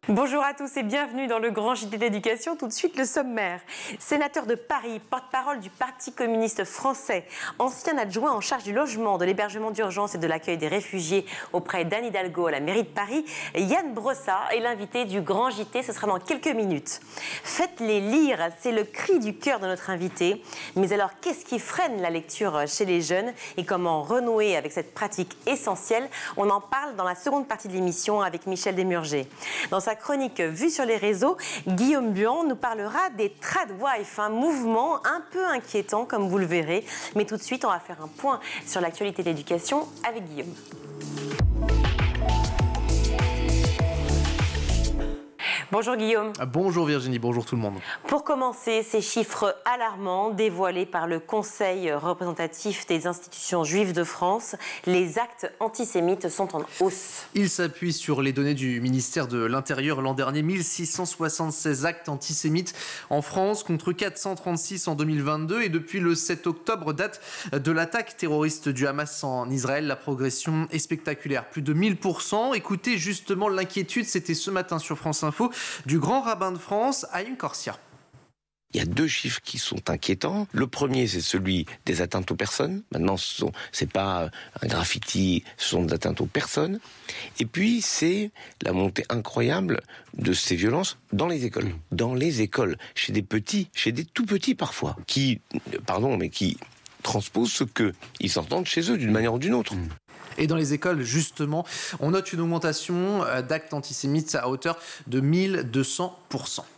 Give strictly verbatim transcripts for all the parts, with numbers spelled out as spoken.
Bonjour à tous et bienvenue dans le Grand J T d'éducation. Tout de suite le sommaire. Sénateur de Paris, porte-parole du Parti communiste français, ancien adjoint en charge du logement, de l'hébergement d'urgence et de l'accueil des réfugiés auprès d'Anne Hidalgo à la mairie de Paris, Yann Brossat est l'invité du Grand J T. Ce sera dans quelques minutes. Faites-les lire, c'est le cri du cœur de notre invité. Mais alors, qu'est-ce qui freine la lecture chez les jeunes et comment renouer avec cette pratique essentielle? On en parle dans la seconde partie de l'émission avec Michel Desmurger. Dans sa chronique Vue sur les réseaux, Guillaume Buan nous parlera des tradwives, un mouvement un peu inquiétant comme vous le verrez. Mais tout de suite, on va faire un point sur l'actualité de l'éducation avec Guillaume. Bonjour Guillaume. Bonjour Virginie, bonjour tout le monde. Pour commencer, ces chiffres alarmants dévoilés par le Conseil représentatif des institutions juives de France, les actes antisémites sont en hausse. Il s'appuie sur les données du ministère de l'Intérieur. L'an dernier, mille six cent soixante-seize actes antisémites en France contre quatre cent trente-six en deux mille vingt-deux. Et depuis le sept octobre, date de l'attaque terroriste du Hamas en Israël, la progression est spectaculaire, plus de mille pour cent. Écoutez justement l'inquiétude, c'était ce matin sur France Info, du grand rabbin de France, Haïm Korsia. Il y a deux chiffres qui sont inquiétants. Le premier, c'est celui des atteintes aux personnes. Maintenant, ce n'est c'est pas un graffiti, ce sont des atteintes aux personnes. Et puis, c'est la montée incroyable de ces violences dans les écoles. Dans les écoles, chez des petits, chez des tout petits parfois, qui, pardon, mais qui transposent ce qu'ils entendent chez eux d'une manière ou d'une autre. Et dans les écoles, justement, on note une augmentation d'actes antisémites à hauteur de mille deux cents pour cent.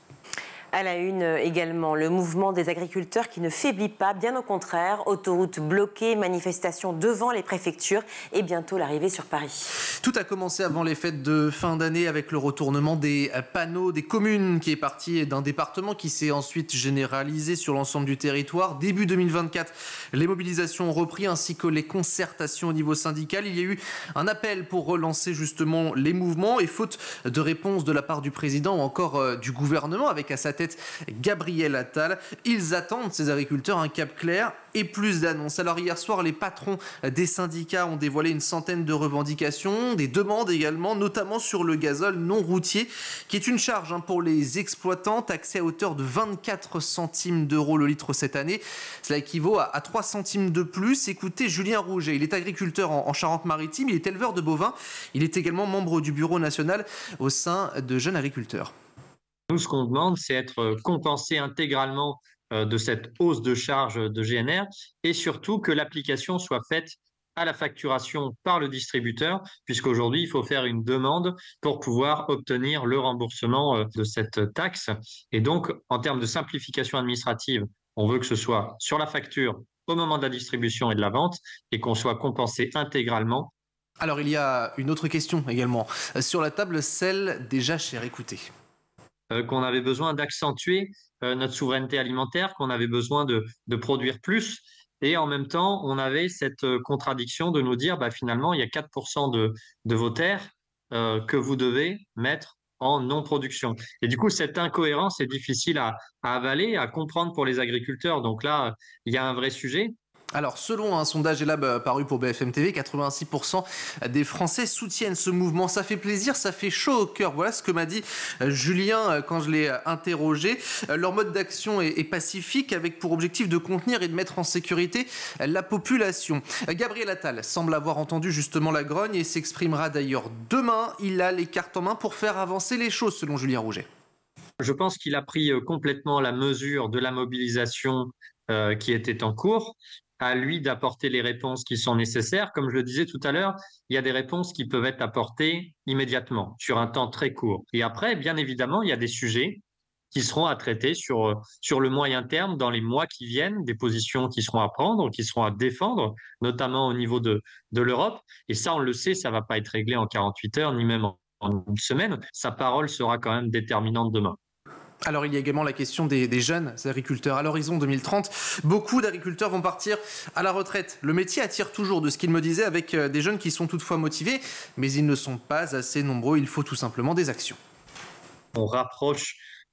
À la une également, le mouvement des agriculteurs qui ne faiblit pas, bien au contraire, autoroutes bloquées, manifestations devant les préfectures et bientôt l'arrivée sur Paris. Tout a commencé avant les fêtes de fin d'année avec le retournement des panneaux des communes qui est parti d'un département qui s'est ensuite généralisé sur l'ensemble du territoire. Début deux mille vingt-quatre, les mobilisations ont repris ainsi que les concertations au niveau syndical. Il y a eu un appel pour relancer justement les mouvements et faute de réponse de la part du président ou encore euh, du gouvernement avec à sa tête Gabriel Attal. Ils attendent, ces agriculteurs, un cap clair et plus d'annonces. Alors hier soir, les patrons des syndicats ont dévoilé une centaine de revendications, des demandes également, notamment sur le gazole non routier, qui est une charge hein, pour les exploitants, taxé à hauteur de vingt-quatre centimes d'euros le litre cette année. Cela équivaut à, à trois centimes de plus. Écoutez Julien Rouget, il est agriculteur en, en Charente-Maritime, il est éleveur de bovins, il est également membre du bureau national au sein de Jeunes Agriculteurs. Nous, ce qu'on demande, c'est être compensé intégralement de cette hausse de charge de G N R et surtout que l'application soit faite à la facturation par le distributeur, puisqu'aujourd'hui, il faut faire une demande pour pouvoir obtenir le remboursement de cette taxe. Et donc, en termes de simplification administrative, on veut que ce soit sur la facture au moment de la distribution et de la vente et qu'on soit compensé intégralement. Alors, il y a une autre question également sur la table, celle déjà chère. Écoutez. Euh, qu'on avait besoin d'accentuer euh, notre souveraineté alimentaire, qu'on avait besoin de, de produire plus. Et en même temps, on avait cette euh, contradiction de nous dire, bah, finalement, il y a quatre pour cent de, de vos terres euh, que vous devez mettre en non-production. Et du coup, cette incohérence est difficile à, à avaler, à comprendre pour les agriculteurs. Donc là, il y a un vrai sujet. Alors, selon un sondage Elab paru pour B F M T V, quatre-vingt-six pour cent des Français soutiennent ce mouvement. Ça fait plaisir, ça fait chaud au cœur. Voilà ce que m'a dit Julien quand je l'ai interrogé. Leur mode d'action est pacifique avec pour objectif de contenir et de mettre en sécurité la population. Gabriel Attal semble avoir entendu justement la grogne et s'exprimera d'ailleurs demain. Il a les cartes en main pour faire avancer les choses, selon Julien Rouget. Je pense qu'il a pris complètement la mesure de la mobilisation euh, qui était en cours. À lui d'apporter les réponses qui sont nécessaires. Comme je le disais tout à l'heure, il y a des réponses qui peuvent être apportées immédiatement, sur un temps très court. Et après, bien évidemment, il y a des sujets qui seront à traiter sur, sur le moyen terme, dans les mois qui viennent, des positions qui seront à prendre, qui seront à défendre, notamment au niveau de, de l'Europe. Et ça, on le sait, ça ne va pas être réglé en quarante-huit heures, ni même en, en une semaine. Sa parole sera quand même déterminante demain. Alors il y a également la question des, des jeunes agriculteurs. À l'horizon deux mille trente, beaucoup d'agriculteurs vont partir à la retraite. Le métier attire toujours, de ce qu'il me disait, avec des jeunes qui sont toutefois motivés, mais ils ne sont pas assez nombreux. Il faut tout simplement des actions. On rapproche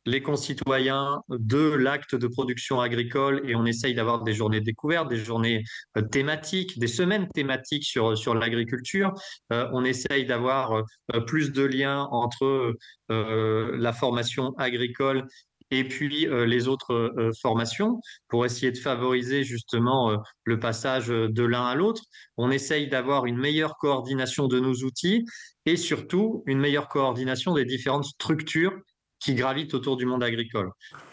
les concitoyens de l'acte de production agricole et on essaye d'avoir des journées découvertes, des journées euh, thématiques, des semaines thématiques sur, sur l'agriculture. Euh, on essaye d'avoir euh, plus de liens entre euh, la formation agricole et puis euh, les autres euh, formations pour essayer de favoriser justement euh, le passage de l'un à l'autre. On essaye d'avoir une meilleure coordination de nos outils et surtout une meilleure coordination des différentes structures qui gravitent autour du monde agricole.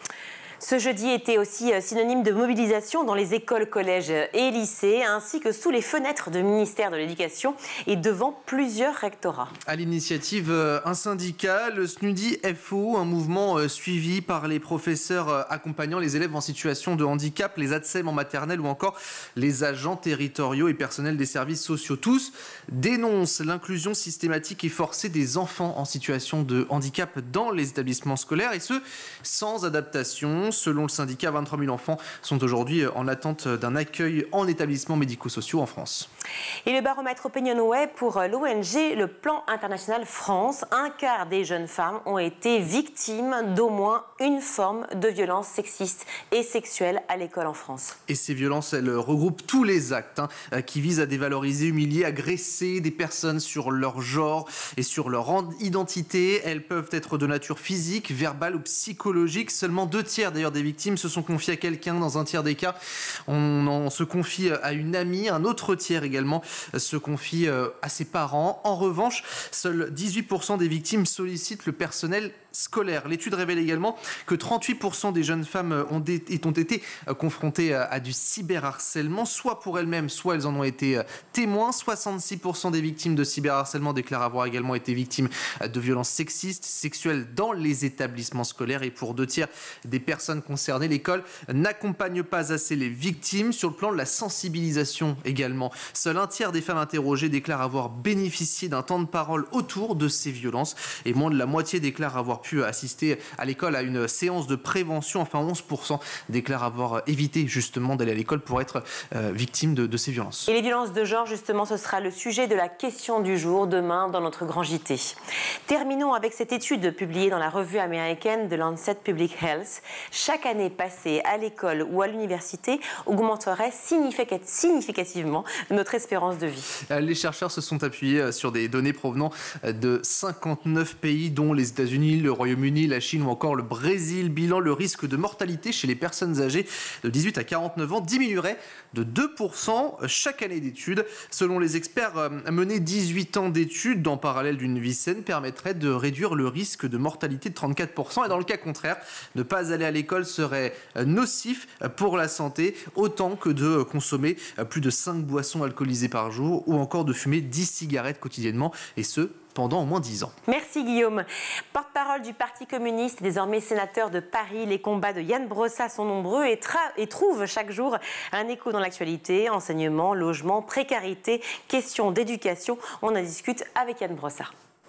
Ce jeudi était aussi synonyme de mobilisation dans les écoles, collèges et lycées, ainsi que sous les fenêtres du ministère de l'Éducation et devant plusieurs rectorats. À l'initiative, un syndicat, le S N U D I F O, un mouvement suivi par les professeurs accompagnant les élèves en situation de handicap, les A T S E M en maternelle ou encore les agents territoriaux et personnels des services sociaux. Tous dénoncent l'inclusion systématique et forcée des enfants en situation de handicap dans les établissements scolaires et ce, sans adaptation. Selon le syndicat, vingt-trois mille enfants sont aujourd'hui en attente d'un accueil en établissements médico-sociaux en France. Et le baromètre OpinionWay pour l'O N G, le Plan International France, un quart des jeunes femmes ont été victimes d'au moins une forme de violence sexiste et sexuelle à l'école en France. Et ces violences, elles regroupent tous les actes hein, qui visent à dévaloriser, humilier, agresser des personnes sur leur genre et sur leur identité. Elles peuvent être de nature physique, verbale ou psychologique. Seulement deux tiers d'ailleurs des victimes se sont confiées à quelqu'un. Dans un tiers des cas, on, on se confie à une amie. Un autre tiers également se confie à ses parents. En revanche, seuls dix-huit pour cent des victimes sollicitent le personnel scolaire. L'étude révèle également que trente-huit pour cent des jeunes femmes ont, dé- ont été confrontées à, à du cyberharcèlement, soit pour elles-mêmes, soit elles en ont été témoins. soixante-six pour cent des victimes de cyberharcèlement déclarent avoir également été victimes de violences sexistes, sexuelles dans les établissements scolaires. Et pour deux tiers des personnes concernées, l'école n'accompagne pas assez les victimes. Sur le plan de la sensibilisation également, seul un tiers des femmes interrogées déclarent avoir bénéficié d'un temps de parole autour de ces violences et moins de la moitié déclarent avoir pu assister à l'école à une séance de prévention. Enfin, onze pour cent déclarent avoir évité justement d'aller à l'école pour être euh, victimes de, de ces violences. Et les violences de genre, justement, ce sera le sujet de la question du jour demain dans notre grand J T. Terminons avec cette étude publiée dans la revue américaine de Lancet Public Health. Chaque année passée à l'école ou à l'université augmenterait significativement notre espérance de vie. Les chercheurs se sont appuyés sur des données provenant de cinquante-neuf pays, dont les États-Unis, le Royaume-Uni, la Chine ou encore le Brésil. Bilan, le risque de mortalité chez les personnes âgées de dix-huit à quarante-neuf ans diminuerait de deux pour cent chaque année d'études. Selon les experts, mener dix-huit ans d'études en parallèle d'une vie saine permettrait de réduire le risque de mortalité de trente-quatre pour cent. Et dans le cas contraire, ne pas aller à l'école serait nocif pour la santé, autant que de consommer plus de cinq boissons alcoolisées par jour ou encore de fumer dix cigarettes quotidiennement, et ce, pendant au moins dix ans. Merci Guillaume. Porte-parole du Parti communiste, désormais sénateur de Paris, les combats de Yann Brossa sont nombreux et, et trouvent chaque jour un écho dans l'actualité. Enseignement, logement, précarité, questions d'éducation. On en discute avec Yann Brossa.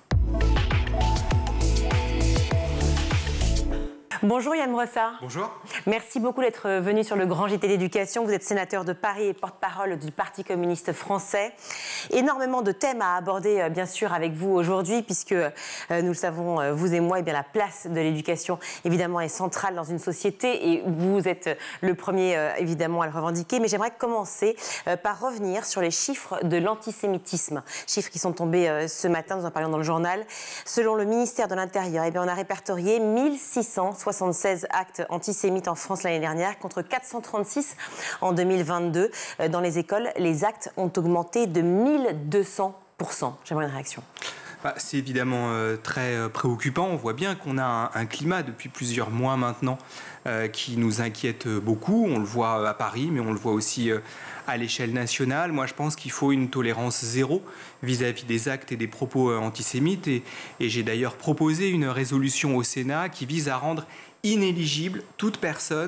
Bonjour Yann Brossa. Bonjour. Merci beaucoup d'être venu sur le grand J T d'éducation. Vous êtes sénateur de Paris et porte-parole du Parti communiste français. Énormément de thèmes à aborder, bien sûr, avec vous aujourd'hui, puisque euh, nous le savons, vous et moi, eh bien, la place de l'éducation, évidemment, est centrale dans une société et vous êtes le premier, euh, évidemment, à le revendiquer. Mais j'aimerais commencer euh, par revenir sur les chiffres de l'antisémitisme. Chiffres qui sont tombés euh, ce matin, nous en parlions dans le journal. Selon le ministère de l'Intérieur, eh bien, on a répertorié mille six cent soixante-seize actes antisémites en France l'année dernière, contre quatre cent trente-six en deux mille vingt-deux. Dans les écoles, les actes ont augmenté de mille deux cents pour cent. J'aimerais une réaction. Bah, c'est évidemment euh, très euh, préoccupant. On voit bien qu'on a un, un climat depuis plusieurs mois maintenant euh, qui nous inquiète beaucoup. On le voit à Paris, mais on le voit aussi euh, à l'échelle nationale. Moi, je pense qu'il faut une tolérance zéro vis-à-vis des actes et des propos euh, antisémites. Et, et j'ai d'ailleurs proposé une résolution au Sénat qui vise à rendre inéligible toute personne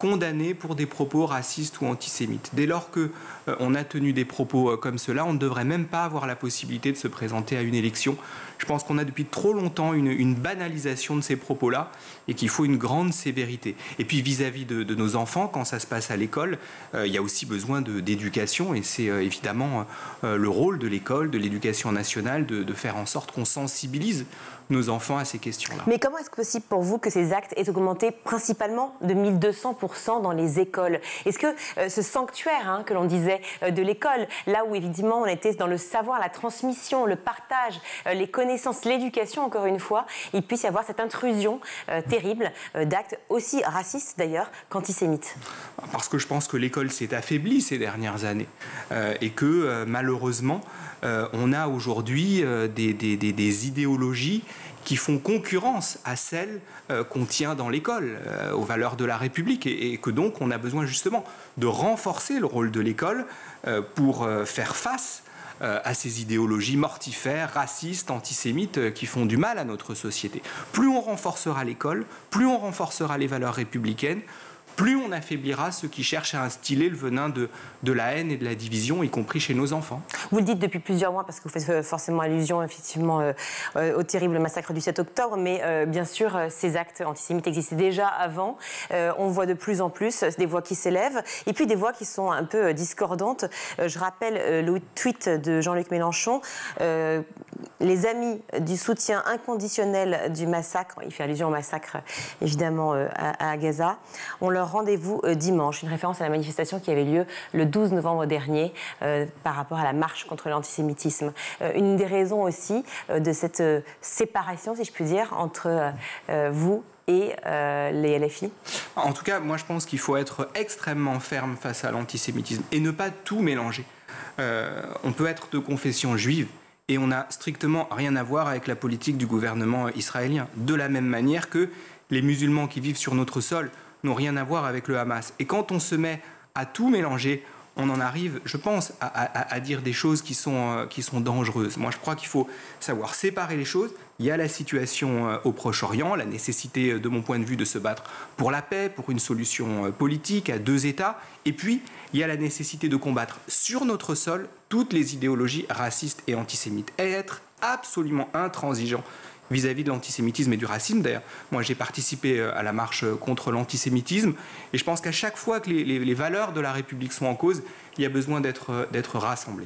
condamné pour des propos racistes ou antisémites. Dès lors que euh, on a tenu des propos euh, comme cela, on ne devrait même pas avoir la possibilité de se présenter à une élection. Je pense qu'on a depuis trop longtemps une, une banalisation de ces propos-là et qu'il faut une grande sévérité. Et puis vis-à-vis de, de nos enfants, quand ça se passe à l'école, euh, il y a aussi besoin de, d'éducation et c'est euh, évidemment euh, le rôle de l'école, de l'éducation nationale, de, de faire en sorte qu'on sensibilise nos enfants à ces questions-là. Mais comment est-ce possible pour vous que ces actes aient augmenté principalement de mille deux cents pour cent dans les écoles? Est-ce que euh, ce sanctuaire hein, que l'on disait euh, de l'école, là où évidemment on était dans le savoir, la transmission, le partage, euh, les connaissances, l'éducation encore une fois, il puisse y avoir cette intrusion euh, terrible euh, d'actes aussi racistes d'ailleurs qu'antisémites? Parce que je pense que l'école s'est affaiblie ces dernières années euh, et que euh, malheureusement euh, on a aujourd'hui euh, des, des, des, des idéologies qui font concurrence à celles euh, qu'on tient dans l'école, euh, aux valeurs de la République, et, et que donc on a besoin justement de renforcer le rôle de l'école euh, pour euh, faire face euh, à ces idéologies mortifères, racistes, antisémites, euh, qui font du mal à notre société. Plus on renforcera l'école, plus on renforcera les valeurs républicaines, plus on affaiblira ceux qui cherchent à instiller le venin de, de la haine et de la division, y compris chez nos enfants. Vous le dites depuis plusieurs mois, parce que vous faites forcément allusion effectivement euh, euh, au terrible massacre du sept octobre, mais euh, bien sûr, euh, ces actes antisémites existaient déjà avant. Euh, on voit de plus en plus des voix qui s'élèvent, et puis des voix qui sont un peu discordantes. Euh, je rappelle euh, le tweet de Jean-Luc Mélenchon. Euh, les amis du soutien inconditionnel du massacre, il fait allusion au massacre évidemment euh, à, à Gaza, on leur rendez-vous euh, dimanche, une référence à la manifestation qui avait lieu le douze novembre dernier euh, par rapport à la marche contre l'antisémitisme. Euh, une des raisons aussi euh, de cette euh, séparation, si je puis dire, entre euh, vous et euh, les L F I? En tout cas, moi je pense qu'il faut être extrêmement ferme face à l'antisémitisme et ne pas tout mélanger. Euh, on peut être de confession juive et on n'a strictement rien à voir avec la politique du gouvernement israélien. De la même manière que les musulmans qui vivent sur notre sol n'ont rien à voir avec le Hamas. Et quand on se met à tout mélanger, on en arrive, je pense, à, à, à dire des choses qui sont, euh, qui sont dangereuses. Moi, je crois qu'il faut savoir séparer les choses. Il y a la situation euh, au Proche-Orient, la nécessité, de mon point de vue, de se battre pour la paix, pour une solution euh, politique à deux États. Et puis, il y a la nécessité de combattre sur notre sol toutes les idéologies racistes et antisémites. Et être absolument intransigeant vis-à-vis de l'antisémitisme et du racisme. D'ailleurs, moi j'ai participé à la marche contre l'antisémitisme et je pense qu'à chaque fois que les, les, les valeurs de la République sont en cause, il y a besoin d'être, d'être rassemblés.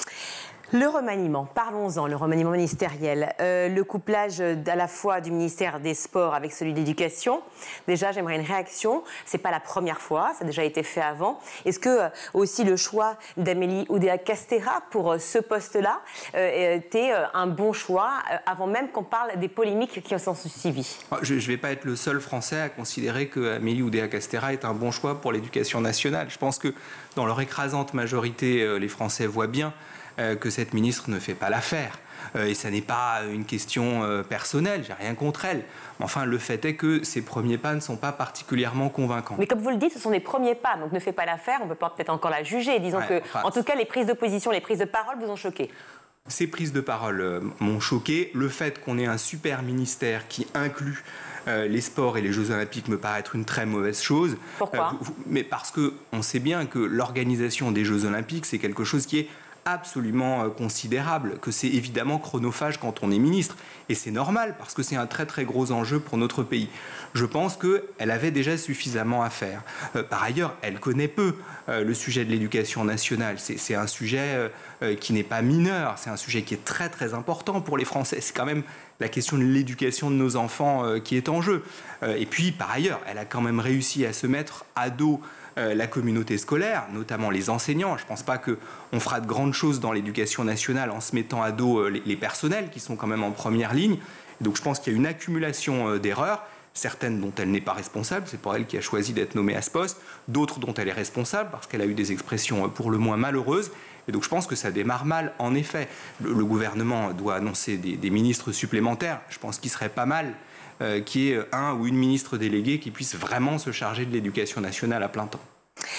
Le remaniement, parlons-en, le remaniement ministériel, euh, le couplage à la fois du ministère des Sports avec celui de l'Éducation. Déjà, j'aimerais une réaction. C'est pas la première fois, ça a déjà été fait avant. Est-ce que euh, aussi le choix d'Amélie Oudéa-Castéra pour euh, ce poste-là euh, était euh, un bon choix euh, avant même qu'on parle des polémiques qui en sont suivies? Je ne vais pas être le seul Français à considérer qu'Amélie Oudéa-Castéra est un bon choix pour l'éducation nationale. Je pense que dans leur écrasante majorité, euh, les Français voient bien que cette ministre ne fait pas l'affaire. Et ça n'est pas une question personnelle, j'ai rien contre elle. Enfin, le fait est que ses premiers pas ne sont pas particulièrement convaincants. Mais comme vous le dites, ce sont des premiers pas, donc ne fait pas l'affaire, on peut peut-être encore la juger. Disons ouais, que, enfin, en tout cas, les prises de position, les prises de parole vous ont choqué. Ces prises de parole euh, m'ont choqué. Le fait qu'on ait un super ministère qui inclut euh, les sports et les Jeux Olympiques me paraît être une très mauvaise chose. Pourquoi euh, Mais parce qu'on sait bien que l'organisation des Jeux Olympiques, c'est quelque chose qui est absolument considérable, que c'est évidemment chronophage quand on est ministre. Et c'est normal, parce que c'est un très très gros enjeu pour notre pays. Je pense qu'elle avait déjà suffisamment à faire. Euh, par ailleurs, elle connaît peu euh, le sujet de l'éducation nationale. C'est, c'est un sujet euh, qui n'est pas mineur, c'est un sujet qui est très très important pour les Français. C'est quand même la question de l'éducation de nos enfants euh, qui est en jeu. Euh, et puis, par ailleurs, elle a quand même réussi à se mettre à dos Euh, la communauté scolaire, notamment les enseignants. Je ne pense pas qu'on fera de grandes choses dans l'éducation nationale en se mettant à dos euh, les, les personnels qui sont quand même en première ligne. Et donc je pense qu'il y a une accumulation euh, d'erreurs, certaines dont elle n'est pas responsable, c'est pour elle qui a choisi d'être nommée à ce poste, d'autres dont elle est responsable parce qu'elle a eu des expressions euh, pour le moins malheureuses. Et donc je pense que ça démarre mal, en effet. Le, le gouvernement doit annoncer des, des ministres supplémentaires. Je pense qu'il serait pas mal Euh, qui est un ou une ministre déléguée qui puisse vraiment se charger de l'éducation nationale à plein temps.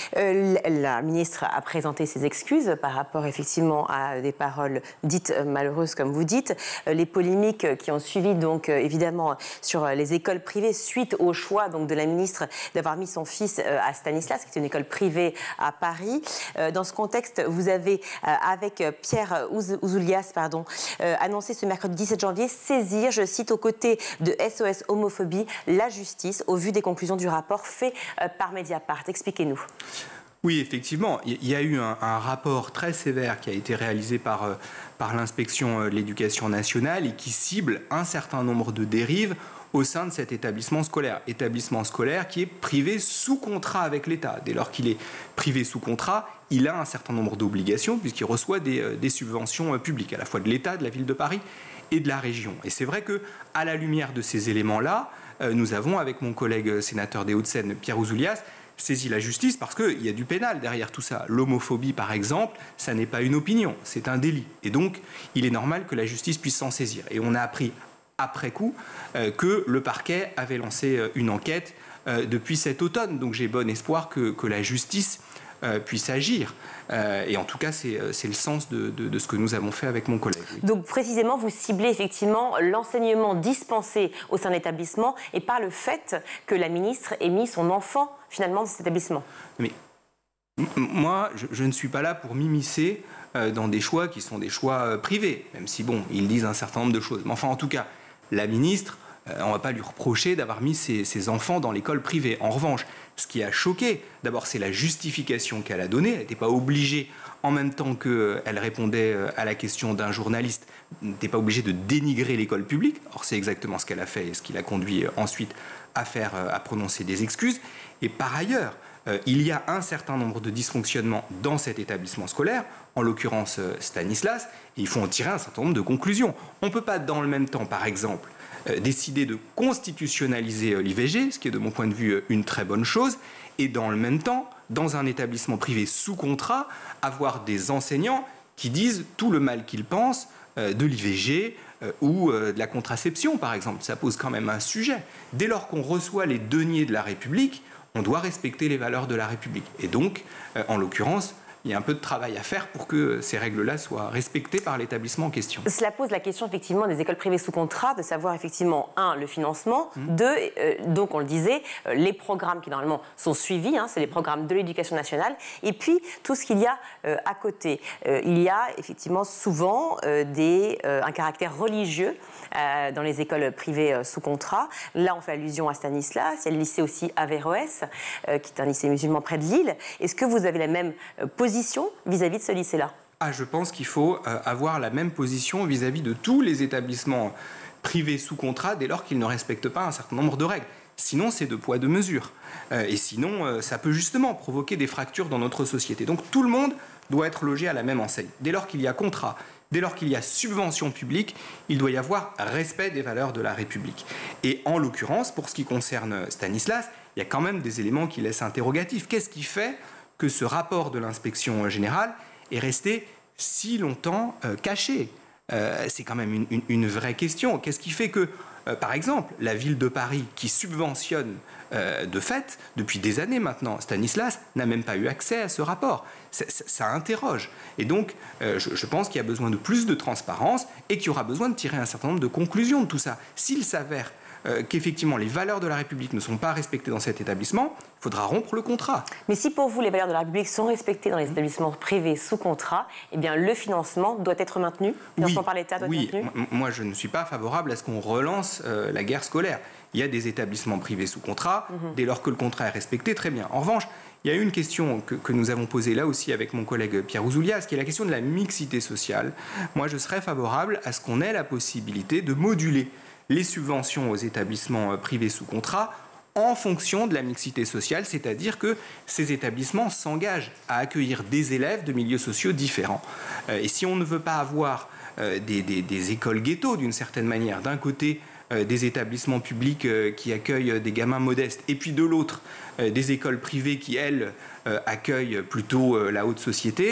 Euh, la ministre a présenté ses excuses par rapport effectivement à des paroles dites malheureuses, comme vous dites. Euh, les polémiques qui ont suivi donc euh, évidemment sur les écoles privées suite au choix donc de la ministre d'avoir mis son fils euh, à Stanislas, qui est une école privée à Paris. Euh, dans ce contexte, vous avez euh, avec Pierre Ouzoulias pardon, euh, annoncé ce mercredi dix-sept janvier saisir, je cite, aux côtés de S O S Homophobie, la justice au vu des conclusions du rapport fait euh, par Mediapart. Expliquez-nous. Oui, effectivement, il y a eu un, un rapport très sévère qui a été réalisé par, euh, par l'inspection de l'éducation nationale et qui cible un certain nombre de dérives au sein de cet établissement scolaire. Établissement scolaire qui est privé sous contrat avec l'État. Dès lors qu'il est privé sous contrat, il a un certain nombre d'obligations puisqu'il reçoit des, des subventions publiques, à la fois de l'État, de la ville de Paris et de la région. Et c'est vrai qu'à la lumière de ces éléments-là, euh, nous avons, avec mon collègue sénateur des Hauts-de-Seine, Pierre Ouzoulias, saisi la justice parce qu'il y a du pénal derrière tout ça. L'homophobie, par exemple, ça n'est pas une opinion, c'est un délit. Et donc, il est normal que la justice puisse s'en saisir. Et on a appris après coup euh, que le parquet avait lancé euh, une enquête euh, depuis cet automne. Donc j'ai bon espoir que, que la justice euh, puisse agir. Euh, et en tout cas, c'est, c'est le sens de, de, de ce que nous avons fait avec mon collègue. Oui. Donc précisément, vous ciblez effectivement l'enseignement dispensé au sein de l'établissement et par le fait que la ministre ait mis son enfant finalement dans cet établissement. Mais m- moi, je, je ne suis pas là pour m'immiscer euh, dans des choix qui sont des choix euh, privés, même si, bon, ils disent un certain nombre de choses. Mais enfin, en tout cas, la ministre, euh, on ne va pas lui reprocher d'avoir mis ses, ses enfants dans l'école privée. En revanche, ce qui a choqué, d'abord, c'est la justification qu'elle a donnée. Elle n'était pas obligée, en même temps qu'elle répondait à la question d'un journaliste, n'était pas obligée de dénigrer l'école publique. Or, c'est exactement ce qu'elle a fait et ce qui l'a conduit ensuite à, faire, à prononcer des excuses. Et par ailleurs, euh, il y a un certain nombre de dysfonctionnements dans cet établissement scolaire, en l'occurrence euh, Stanislas, et il faut en tirer un certain nombre de conclusions. On ne peut pas, dans le même temps, par exemple, euh, décider de constitutionnaliser euh, l'I V G, ce qui est de mon point de vue euh, une très bonne chose, et dans le même temps, dans un établissement privé sous contrat, avoir des enseignants qui disent tout le mal qu'ils pensent euh, de l'I V G euh, ou euh, de la contraception, par exemple. Ça pose quand même un sujet. Dès lors qu'on reçoit les deniers de la République, on doit respecter les valeurs de la République. Et donc, euh, en l'occurrence, il y a un peu de travail à faire pour que ces règles-là soient respectées par l'établissement en question. Cela pose la question effectivement des écoles privées sous contrat, de savoir effectivement, un, le financement, mmh. deux, euh, donc on le disait, euh, les programmes qui normalement sont suivis, hein, c'est les programmes de l'éducation nationale, et puis tout ce qu'il y a euh, à côté. Euh, il y a effectivement souvent euh, des, euh, un caractère religieux euh, dans les écoles privées euh, sous contrat. Là, on fait allusion à Stanislas, il y a le lycée aussi Averroès, euh, qui est un lycée musulman près de Lille. Est-ce que vous avez la même euh, position vis-à-vis de ce lycée-là? Ah, je pense qu'il faut euh, avoir la même position vis-à-vis de tous les établissements privés sous contrat dès lors qu'ils ne respectent pas un certain nombre de règles. Sinon, c'est deux poids, deux mesures. Euh, et sinon, euh, ça peut justement provoquer des fractures dans notre société. Donc tout le monde doit être logé à la même enseigne. Dès lors qu'il y a contrat, dès lors qu'il y a subvention publique, il doit y avoir respect des valeurs de la République. Et en l'occurrence, pour ce qui concerne Stanislas, il y a quand même des éléments qui laissent interrogatifs. Qu'est-ce qui fait que ce rapport de l'inspection générale est resté si longtemps euh, caché? euh, C'est quand même une, une, une vraie question. Qu'est-ce qui fait que, euh, par exemple, la ville de Paris, qui subventionne euh, de fait, depuis des années maintenant, Stanislas, n'a même pas eu accès à ce rapport? Ça, ça, ça interroge. Et donc, euh, je, je pense qu'il y a besoin de plus de transparence et qu'il y aura besoin de tirer un certain nombre de conclusions de tout ça. S'il s'avère Euh, qu'effectivement les valeurs de la République ne sont pas respectées dans cet établissement, il faudra rompre le contrat. Mais si pour vous les valeurs de la République sont respectées dans les établissements privés sous contrat, eh bien le financement doit être maintenu, le financement oui, par l'État doit oui. être maintenu. Moi je ne suis pas favorable à ce qu'on relance euh, la guerre scolaire. Il y a des établissements privés sous contrat, mm-hmm. dès lors que le contrat est respecté, très bien. En revanche, il y a une question que, que nous avons posée là aussi avec mon collègue Pierre Ouzoulias, qui est la question de la mixité sociale. Moi je serais favorable à ce qu'on ait la possibilité de moduler les subventions aux établissements privés sous contrat en fonction de la mixité sociale, c'est-à-dire que ces établissements s'engagent à accueillir des élèves de milieux sociaux différents. Et si on ne veut pas avoir des, des, des écoles ghetto d'une certaine manière, d'un côté des établissements publics qui accueillent des gamins modestes, et puis de l'autre des écoles privées qui, elles, accueillent plutôt la haute société,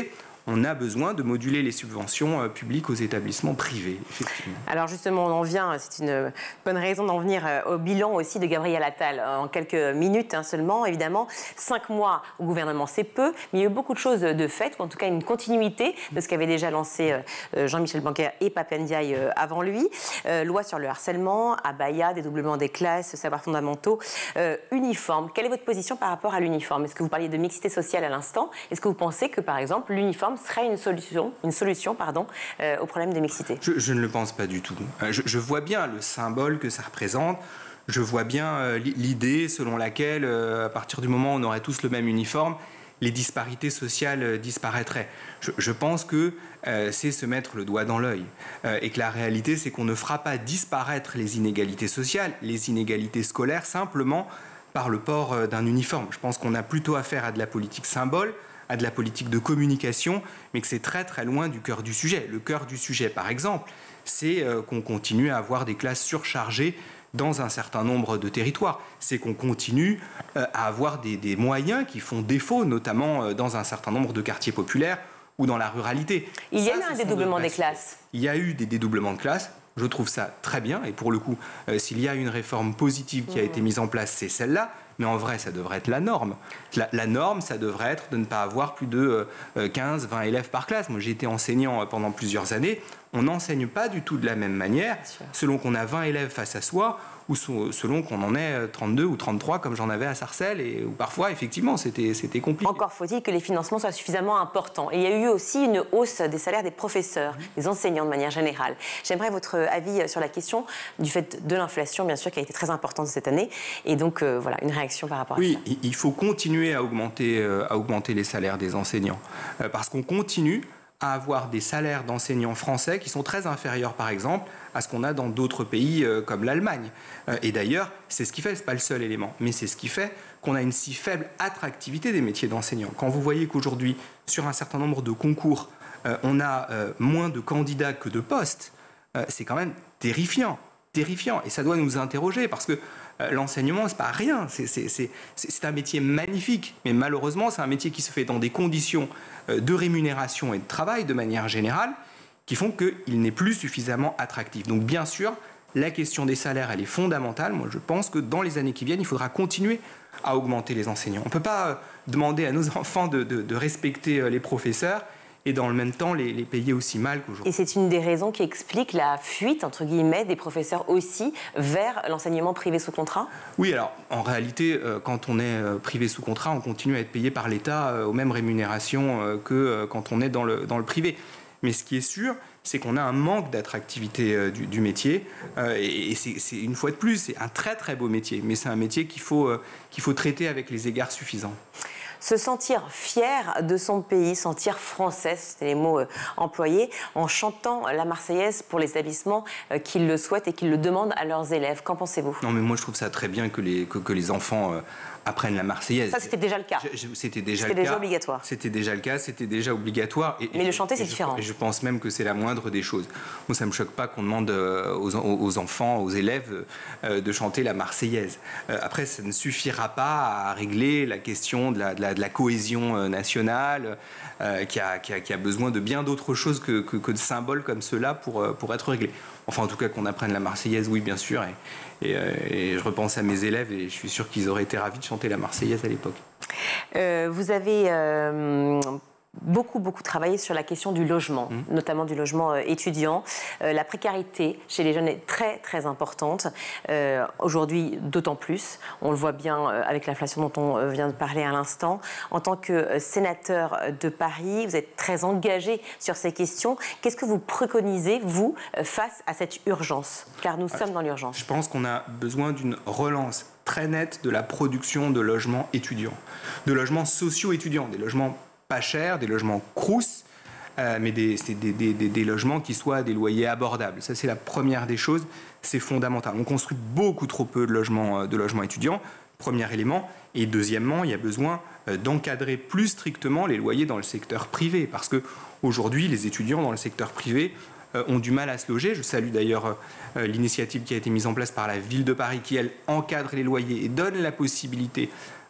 on a besoin de moduler les subventions publiques aux établissements privés, effectivement. Alors justement, on en vient, c'est une bonne raison d'en venir au bilan aussi de Gabriel Attal. En quelques minutes hein, seulement, évidemment, cinq mois au gouvernement, c'est peu, mais il y a eu beaucoup de choses de faites, ou en tout cas une continuité de ce qu'avait déjà lancé Jean-Michel Blanquer et Pape Ndiaye avant lui. Euh, loi sur le harcèlement, abaya, dédoublement des classes, savoirs fondamentaux, euh, uniforme. Quelle est votre position par rapport à l'uniforme? Est-ce que vous parliez de mixité sociale à l'instant? Est-ce que vous pensez que, par exemple, l'uniforme serait une solution, une solution pardon, euh, au problème de mixité? je, je ne le pense pas du tout. Je, je vois bien le symbole que ça représente. Je vois bien euh, l'idée selon laquelle, euh, à partir du moment où on aurait tous le même uniforme, les disparités sociales euh, disparaîtraient. Je, je pense que euh, c'est se mettre le doigt dans l'œil. Euh, et que la réalité, c'est qu'on ne fera pas disparaître les inégalités sociales, les inégalités scolaires, simplement par le port euh, d'un uniforme. Je pense qu'on a plutôt affaire à de la politique symbole, à de la politique de communication, mais que c'est très très loin du cœur du sujet. Le cœur du sujet, par exemple, c'est euh, qu'on continue à avoir des classes surchargées dans un certain nombre de territoires. C'est qu'on continue euh, à avoir des, des moyens qui font défaut, notamment euh, dans un certain nombre de quartiers populaires ou dans la ruralité. Il y a ça, eu un dédoublement des classes. Il y a eu des dédoublements de classes. Je trouve ça très bien. Et pour le coup, euh, s'il y a une réforme positive qui a été mise en place, c'est celle-là. Mais en vrai, ça devrait être la norme. La, la norme, ça devrait être de ne pas avoir plus de euh, quinze, vingt élèves par classe. Moi, j'ai été enseignant pendant plusieurs années. On n'enseigne pas du tout de la même manière, selon qu'on a vingt élèves face à soi, ou selon qu'on en ait trente-deux ou trente-trois, comme j'en avais à Sarcelles, et où parfois, effectivement, c'était c'était compliqué. Encore faut-il que les financements soient suffisamment importants. Et il y a eu aussi une hausse des salaires des professeurs, des enseignants de manière générale. J'aimerais votre avis sur la question du fait de l'inflation, bien sûr, qui a été très importante cette année. Et donc, euh, voilà, une réaction par rapport oui, à ça. Oui, il faut continuer à augmenter, euh, à augmenter les salaires des enseignants. Euh, parce qu'on continue à avoir des salaires d'enseignants français qui sont très inférieurs, par exemple, à ce qu'on a dans d'autres pays euh, comme l'Allemagne. Euh, et d'ailleurs, c'est ce qui fait, ce n'est pas le seul élément, mais c'est ce qui fait qu'on a une si faible attractivité des métiers d'enseignant. Quand vous voyez qu'aujourd'hui, sur un certain nombre de concours, euh, on a euh, moins de candidats que de postes, euh, c'est quand même terrifiant. terrifiant. Et ça doit nous interroger, parce que euh, l'enseignement, c'est pas rien. C'est, c'est, c'est, c'est un métier magnifique, mais malheureusement, c'est un métier qui se fait dans des conditions euh, de rémunération et de travail, de manière générale, qui font qu'il n'est plus suffisamment attractif. Donc, bien sûr, la question des salaires, elle est fondamentale. Moi, je pense que dans les années qui viennent, il faudra continuer à augmenter les enseignants. On ne peut pas euh, demander à nos enfants de, de, de respecter euh, les professeurs et dans le même temps les, les payer aussi mal qu'aujourd'hui. Et c'est une des raisons qui explique la fuite, entre guillemets, des professeurs aussi vers l'enseignement privé sous contrat? Oui, alors en réalité, euh, quand on est euh, privé sous contrat, on continue à être payé par l'État euh, aux mêmes rémunérations euh, que euh, quand on est dans le, dans le privé. Mais ce qui est sûr, c'est qu'on a un manque d'attractivité euh, du, du métier. Euh, et et c'est, c'est, une fois de plus, c'est un très très beau métier. Mais c'est un métier qu'il faut, euh, qu'il faut traiter avec les égards suffisants. Se sentir fier de son pays, sentir français, c'était les mots euh, employés, en chantant la Marseillaise pour les établissements euh, qui le souhaitent et qui le demandent à leurs élèves. Qu'en pensez-vous? Non, mais moi je trouve ça très bien que les, que, que les enfants euh, apprennent la Marseillaise. Ça, c'était déjà le cas. Je, je, c'était déjà, c'était le déjà cas. obligatoire. C'était déjà le cas, c'était déjà obligatoire. Et, mais et, le chanter, c'est et différent. Je, et je pense même que c'est la moindre des choses. Moi, ça ne me choque pas qu'on demande aux, aux enfants, aux élèves, euh, de chanter la Marseillaise. Euh, après, ça ne suffira pas à régler la question de la, de la, de la cohésion nationale, euh, qui, a, qui, a, qui a besoin de bien d'autres choses que, que, que de symboles comme ceux-là pour, pour être réglés. Enfin, en tout cas, qu'on apprenne la Marseillaise, oui, bien sûr. Et, et, et je repense à mes élèves et je suis sûr qu'ils auraient été ravis de chanter la Marseillaise à l'époque. Euh, vous avez euh, beaucoup, beaucoup travaillé sur la question du logement, mmh. notamment du logement euh, étudiant. Euh, la précarité chez les jeunes est très, très importante. Euh, aujourd'hui, d'autant plus. On le voit bien euh, avec l'inflation dont on euh, vient de parler à l'instant. En tant que euh, sénateur de Paris, vous êtes très engagé sur ces questions. Qu'est-ce que vous préconisez, vous, euh, face à cette urgence? Car nous ah, sommes dans l'urgence. Je pense qu'on a besoin d'une relance très nette de la production de logements étudiants, de logements sociaux étudiants, des logements pas chers, des logements crous, euh, mais des, c'est des, des, des, des logements qui soient à des loyers abordables. Ça, c'est la première des choses, c'est fondamental. On construit beaucoup trop peu de logements, de logements étudiants, premier élément. Et deuxièmement, il y a besoin d'encadrer plus strictement les loyers dans le secteur privé, parce qu'aujourd'hui, les étudiants dans le secteur privé euh, ont du mal à se loger. Je salue d'ailleurs euh, l'initiative qui a été mise en place par la ville de Paris, qui, elle, encadre les loyers et donne la possibilité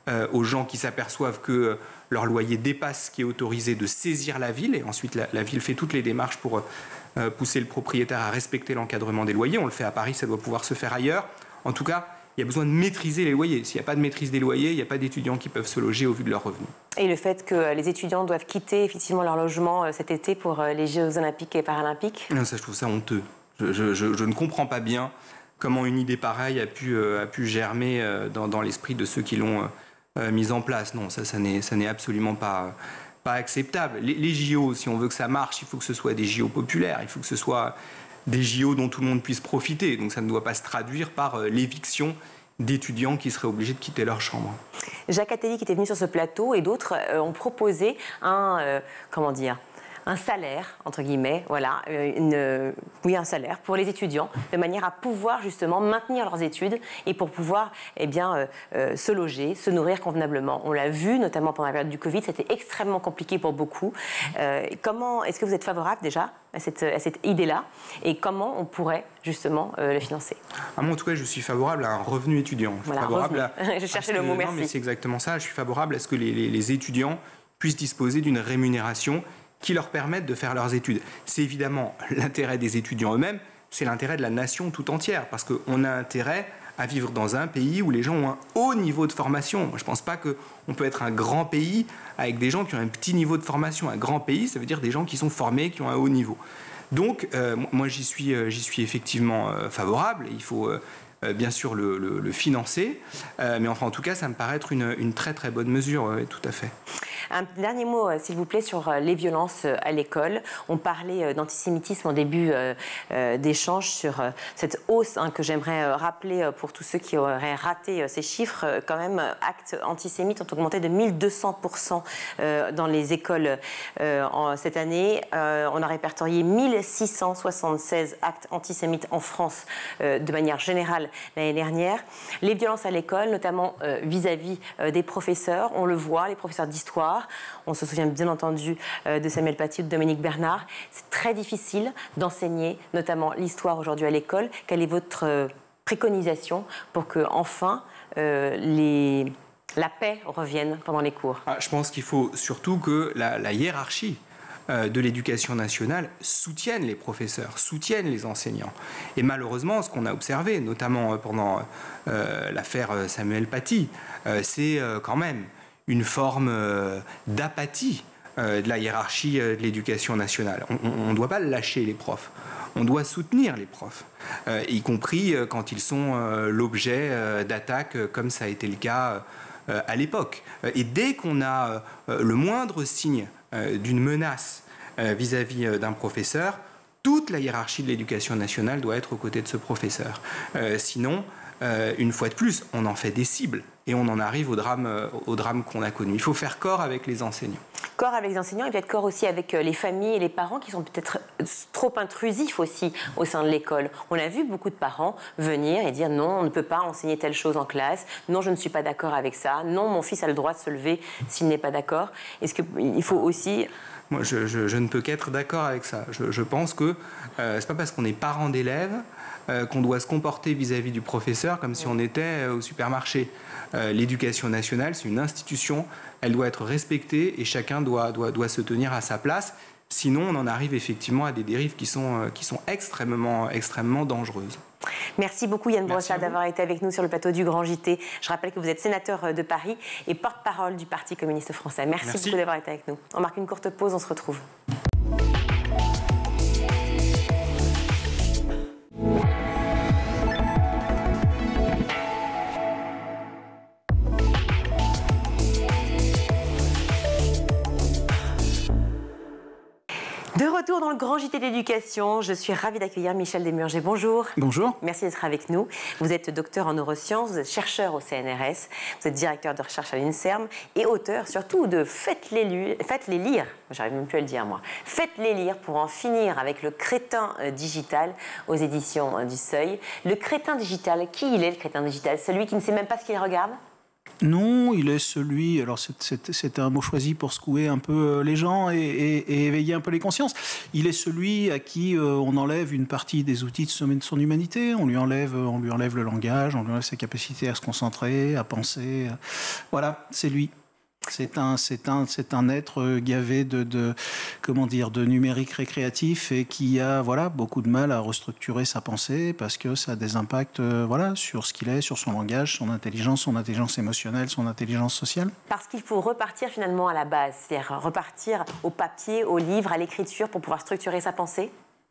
euh, aux gens qui s'aperçoivent que euh, leur loyer dépasse ce qui est autorisé de saisir la ville, et ensuite la, la ville fait toutes les démarches pour euh, pousser le propriétaire à respecter l'encadrement des loyers. On le fait à Paris, ça doit pouvoir se faire ailleurs. En tout cas, il y a besoin de maîtriser les loyers. S'il n'y a pas de maîtrise des loyers, il n'y a pas d'étudiants qui peuvent se loger au vu de leurs revenus. Et le fait que les étudiants doivent quitter effectivement leur logement cet été pour les Jeux Olympiques et Paralympiques? Non, ça, je trouve ça honteux. Je, je, je, je ne comprends pas bien comment une idée pareille a pu, euh, a pu germer euh, dans, dans l'esprit de ceux qui l'ont euh, mise en place. Non, ça, ça n'est, ça n'est absolument pas, pas acceptable. Les, les J O, si on veut que ça marche, il faut que ce soit des J O populaires, il faut que ce soit des J O dont tout le monde puisse profiter. Donc ça ne doit pas se traduire par euh, l'éviction d'étudiants qui seraient obligés de quitter leur chambre. Jacques Attali, qui était venu sur ce plateau, et d'autres euh, ont proposé un, euh, comment dire, un salaire, entre guillemets, voilà, une, euh, oui, un salaire pour les étudiants, de manière à pouvoir justement maintenir leurs études et pour pouvoir eh bien, euh, euh, se loger, se nourrir convenablement. On l'a vu, notamment pendant la période du Covid, c'était extrêmement compliqué pour beaucoup. Euh, comment, est-ce que vous êtes favorable déjà à cette, à cette idée-là, et comment on pourrait justement euh, le financer? Ah, moi, en tout cas, je suis favorable à un revenu étudiant. Je, voilà, suis favorable revenu. à... je cherchais que, le mot, merci. Non, mais c'est exactement ça. Je suis favorable à ce que les, les, les étudiants puissent disposer d'une rémunération qui leur permettent de faire leurs études. C'est évidemment l'intérêt des étudiants eux-mêmes, c'est l'intérêt de la nation tout entière, parce qu'on a intérêt à vivre dans un pays où les gens ont un haut niveau de formation. Moi, je ne pense pas qu'on peut être un grand pays avec des gens qui ont un petit niveau de formation. Un grand pays, ça veut dire des gens qui sont formés, qui ont un haut niveau. Donc, euh, moi, j'y suis, euh, j'y suis effectivement euh, favorable. Il faut euh, euh, bien sûr le, le, le financer, euh, mais enfin, en tout cas, ça me paraît être une, une très très bonne mesure, ouais, tout à fait. Un dernier mot, s'il vous plaît, sur les violences à l'école. On parlait d'antisémitisme en début d'échange sur cette hausse hein, que j'aimerais rappeler pour tous ceux qui auraient raté ces chiffres. Quand même, actes antisémites ont augmenté de mille deux cents pour cent dans les écoles en, cette année. On a répertorié mille six cent soixante-seize actes antisémites en France de manière générale l'année dernière. Les violences à l'école, notamment vis-à-vis des professeurs, on le voit, les professeurs d'histoire. On se souvient bien entendu de Samuel Paty ou de Dominique Bernard. C'est très difficile d'enseigner notamment l'histoire aujourd'hui à l'école. Quelle est votre préconisation pour que enfin euh, les... la paix revienne pendant les cours? ah, Je pense qu'il faut surtout que la, la hiérarchie euh, de l'éducation nationale soutienne les professeurs, soutienne les enseignants. Et malheureusement, ce qu'on a observé, notamment pendant euh, l'affaire Samuel Paty, euh, c'est euh, quand même une forme euh, d'apathie euh, de la hiérarchie euh, de l'éducation nationale. On ne doit pas lâcher les profs. On doit soutenir les profs, euh, y compris euh, quand ils sont euh, l'objet euh, d'attaques, euh, comme ça a été le cas euh, à l'époque. Et dès qu'on a euh, le moindre signe euh, d'une menace euh, vis-à-vis euh, d'un professeur, toute la hiérarchie de l'éducation nationale doit être aux côtés de ce professeur. Euh, sinon, euh, une fois de plus, on en fait des cibles. Et on en arrive au drame, au drame qu'on a connu. Il faut faire corps avec les enseignants. Corps avec les enseignants et peut-être corps aussi avec les familles et les parents qui sont peut-être trop intrusifs aussi au sein de l'école. On a vu beaucoup de parents venir et dire non, on ne peut pas enseigner telle chose en classe, non, je ne suis pas d'accord avec ça, non, mon fils a le droit de se lever s'il n'est pas d'accord. Est-ce qu'il faut aussi... Moi, je, je, je ne peux qu'être d'accord avec ça. Je, je pense que euh, c'est pas parce qu'on est parent d'élèves euh, qu'on doit se comporter vis-à-vis du professeur comme si on était au supermarché. Euh, l'éducation nationale, c'est une institution, elle doit être respectée et chacun doit, doit, doit se tenir à sa place. Sinon, on en arrive effectivement à des dérives qui sont, euh, qui sont extrêmement, extrêmement dangereuses. Merci beaucoup Yann Brossard d'avoir été avec nous sur le plateau du Grand J T. Je rappelle que vous êtes sénateur de Paris et porte-parole du Parti communiste français. Merci, Merci. beaucoup d'avoir été avec nous. On marque une courte pause, on se retrouve. De retour dans le Grand J T d'éducation, je suis ravie d'accueillir Michel Desmurger. Bonjour. Bonjour. Merci d'être avec nous. Vous êtes docteur en neurosciences, vous êtes chercheur au C N R S, vous êtes directeur de recherche à l'INSERM et auteur surtout de Faites-les Faites-les lire, j'arrive même plus à le dire moi, Faites-les lire pour en finir avec le crétin digital aux éditions du Seuil. Le crétin digital, qui il est le crétin digital? Celui qui ne sait même pas ce qu'il regarde? Non, il est celui, alors c'était un mot choisi pour secouer un peu les gens et, et, et éveiller un peu les consciences, il est celui à qui euh, on enlève une partie des outils de son, de son humanité, on lui, enlève, on lui enlève le langage, on lui enlève sa capacité à se concentrer, à penser, voilà, c'est lui. C'est un, c'est un, c'est un être gavé de, de, comment dire, de numérique récréatif et qui a voilà, beaucoup de mal à restructurer sa pensée parce que ça a des impacts euh, voilà, sur ce qu'il est, sur son langage, son intelligence, son intelligence émotionnelle, son intelligence sociale. Parce qu'il faut repartir finalement à la base, c'est-à-dire repartir au papier, au livre, à l'écriture pour pouvoir structurer sa pensée.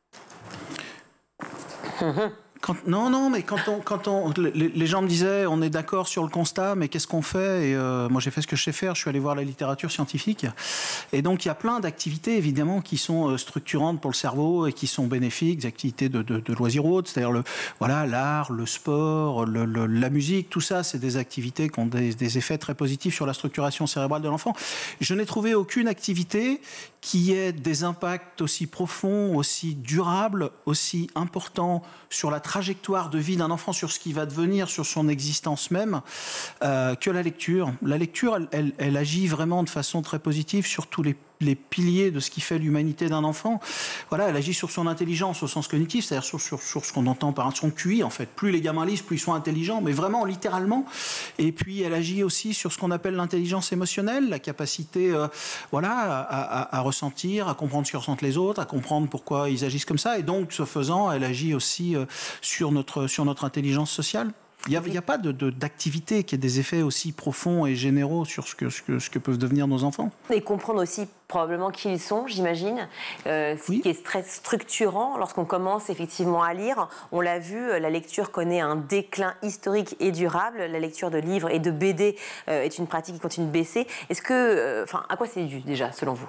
Mmh. Quand, non, non, mais quand on, quand on, les, les gens me disaient, on est d'accord sur le constat, mais qu'est-ce qu'on fait? Et euh, moi, j'ai fait ce que je sais faire. Je suis allé voir la littérature scientifique. Et donc, il y a plein d'activités, évidemment, qui sont structurantes pour le cerveau et qui sont bénéfiques, des activités de, de, de loisirs autres, c'est-à-dire le, voilà, l'art, le sport, le, le, la musique, tout ça, c'est des activités qui ont des, des effets très positifs sur la structuration cérébrale de l'enfant. Je n'ai trouvé aucune activité qui ait des impacts aussi profonds, aussi durables, aussi importants sur la trajectoire de vie d'un enfant, sur ce qui va devenir, sur son existence même, euh, que la lecture. La lecture, elle, elle, elle agit vraiment de façon très positive sur tous les les piliers de ce qui fait l'humanité d'un enfant. Voilà, elle agit sur son intelligence au sens cognitif, c'est-à-dire sur, sur, sur ce qu'on entend par son Q I, en fait. Plus les gamins lisent, plus ils sont intelligents, mais vraiment, littéralement. Et puis, elle agit aussi sur ce qu'on appelle l'intelligence émotionnelle, la capacité euh, voilà, à, à, à ressentir, à comprendre ce que ressentent les autres, à comprendre pourquoi ils agissent comme ça. Et donc, ce faisant, elle agit aussi euh, sur, notre, sur notre intelligence sociale. Il n'y a, il y a pas de, de, d'activité qui ait des effets aussi profonds et généraux sur ce que, ce que, ce que peuvent devenir nos enfants. Et comprendre aussi probablement qui ils sont, j'imagine, euh, ce oui. qui est très structurant lorsqu'on commence effectivement à lire. On l'a vu, la lecture connaît un déclin historique et durable. La lecture de livres et de B D euh, est une pratique qui continue de baisser. Est-ce que, euh, enfin, à quoi c'est dû déjà, selon vous ?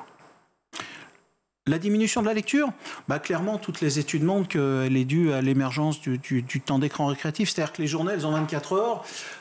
La diminution de la lecture, bah, clairement, toutes les études montrent qu'elle est due à l'émergence du, du, du temps d'écran récréatif. C'est-à-dire que les journées, elles ont vingt-quatre heures.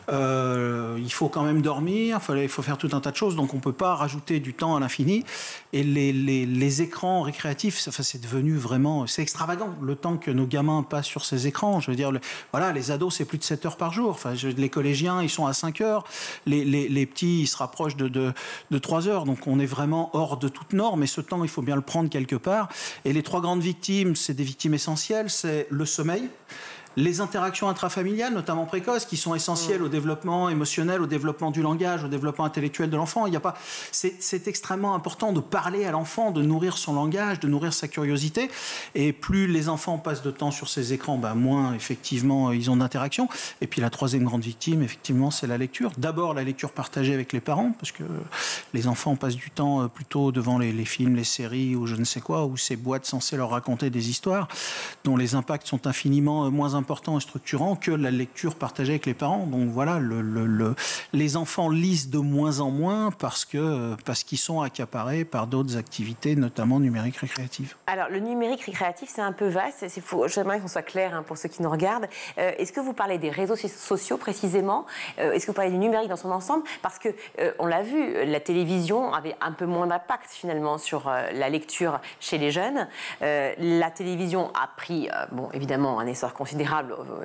Euh, il faut quand même dormir, il faut faire tout un tas de choses. Donc, on ne peut pas rajouter du temps à l'infini. Et les, les, les écrans récréatifs, enfin, c'est devenu vraiment... C'est extravagant, le temps que nos gamins passent sur ces écrans. Je veux dire, le, voilà, les ados, c'est plus de sept heures par jour. Enfin, je, les collégiens, ils sont à cinq heures. Les, les, les petits, ils se rapprochent de, de, de trois heures. Donc, on est vraiment hors de toute norme. Et ce temps, il faut bien le prendre quelque part. Et les trois grandes victimes, c'est des victimes essentielles, c'est le sommeil, les interactions intrafamiliales, notamment précoces, qui sont essentielles au développement émotionnel, au développement du langage, au développement intellectuel de l'enfant. Il y a pas, c'est, c'est extrêmement important de parler à l'enfant, de nourrir son langage, de nourrir sa curiosité. Et plus les enfants passent de temps sur ces écrans, ben moins effectivement ils ont d'interaction. Et puis la troisième grande victime, effectivement, c'est la lecture. D'abord la lecture partagée avec les parents, parce que les enfants passent du temps plutôt devant les, les films, les séries ou je ne sais quoi, ou ces boîtes censées leur raconter des histoires dont les impacts sont infiniment moins importants important et structurant que la lecture partagée avec les parents. Donc voilà, le, le, le, les enfants lisent de moins en moins parce, que, parce qu'ils sont accaparés par d'autres activités, notamment numériques récréatives. Alors, le numérique récréatif, c'est un peu vaste. C'est fou. J'aimerais qu'on soit clair hein, pour ceux qui nous regardent. Euh, est-ce que vous parlez des réseaux sociaux précisément ? euh, Est-ce que vous parlez du numérique dans son ensemble ? Parce que, euh, on l'a vu, la télévision avait un peu moins d'impact finalement sur euh, la lecture chez les jeunes. Euh, la télévision a pris, euh, bon, évidemment, un essor considérable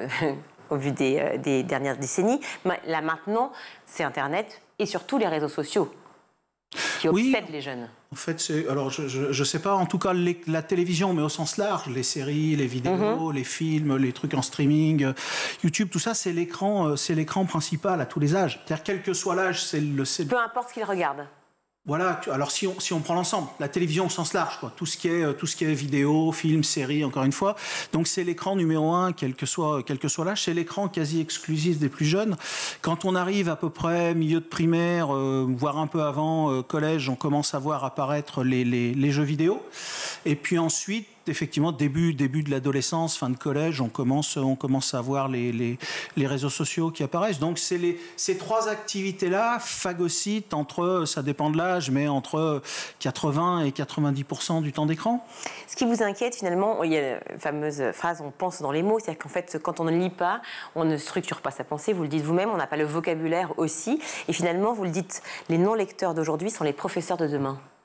au vu des, des dernières décennies. Là maintenant, c'est Internet et surtout les réseaux sociaux qui obsèdent oui. les jeunes. En fait, c'est, alors je ne sais pas, en tout cas les, la télévision, mais au sens large, les séries, les vidéos, mm-hmm. les films, les trucs en streaming, YouTube, tout ça, c'est l'écran, c'est l'écran principal à tous les âges. C'est-à-dire, quel que soit l'âge, c'est le... C'est... Peu importe ce qu'ils regardent. Voilà, alors si on, si on prend l'ensemble, la télévision au sens large, quoi, tout ce qui est, tout ce qui est vidéo, film, série, encore une fois, donc c'est l'écran numéro un, quel que soit, quel que soit l'âge, c'est l'écran quasi exclusif des plus jeunes. Quand on arrive à peu près milieu de primaire, euh, voire un peu avant, euh, collège, on commence à voir apparaître les, les, les jeux vidéo, et puis ensuite, effectivement, début, début de l'adolescence, fin de collège, on commence, on commence à voir les, les, les réseaux sociaux qui apparaissent. Donc, c'est les, ces trois activités-là phagocytent entre, ça dépend de l'âge, mais entre quatre-vingts et quatre-vingt-dix pour cent du temps d'écran. Ce qui vous inquiète, finalement, il y a la fameuse phrase « on pense dans les mots », c'est-à-dire qu'en fait, quand on ne lit pas, on ne structure pas sa pensée, vous le dites vous-même, on n'a pas le vocabulaire aussi. Et finalement, vous le dites, les non-lecteurs d'aujourd'hui sont les professeurs de demain.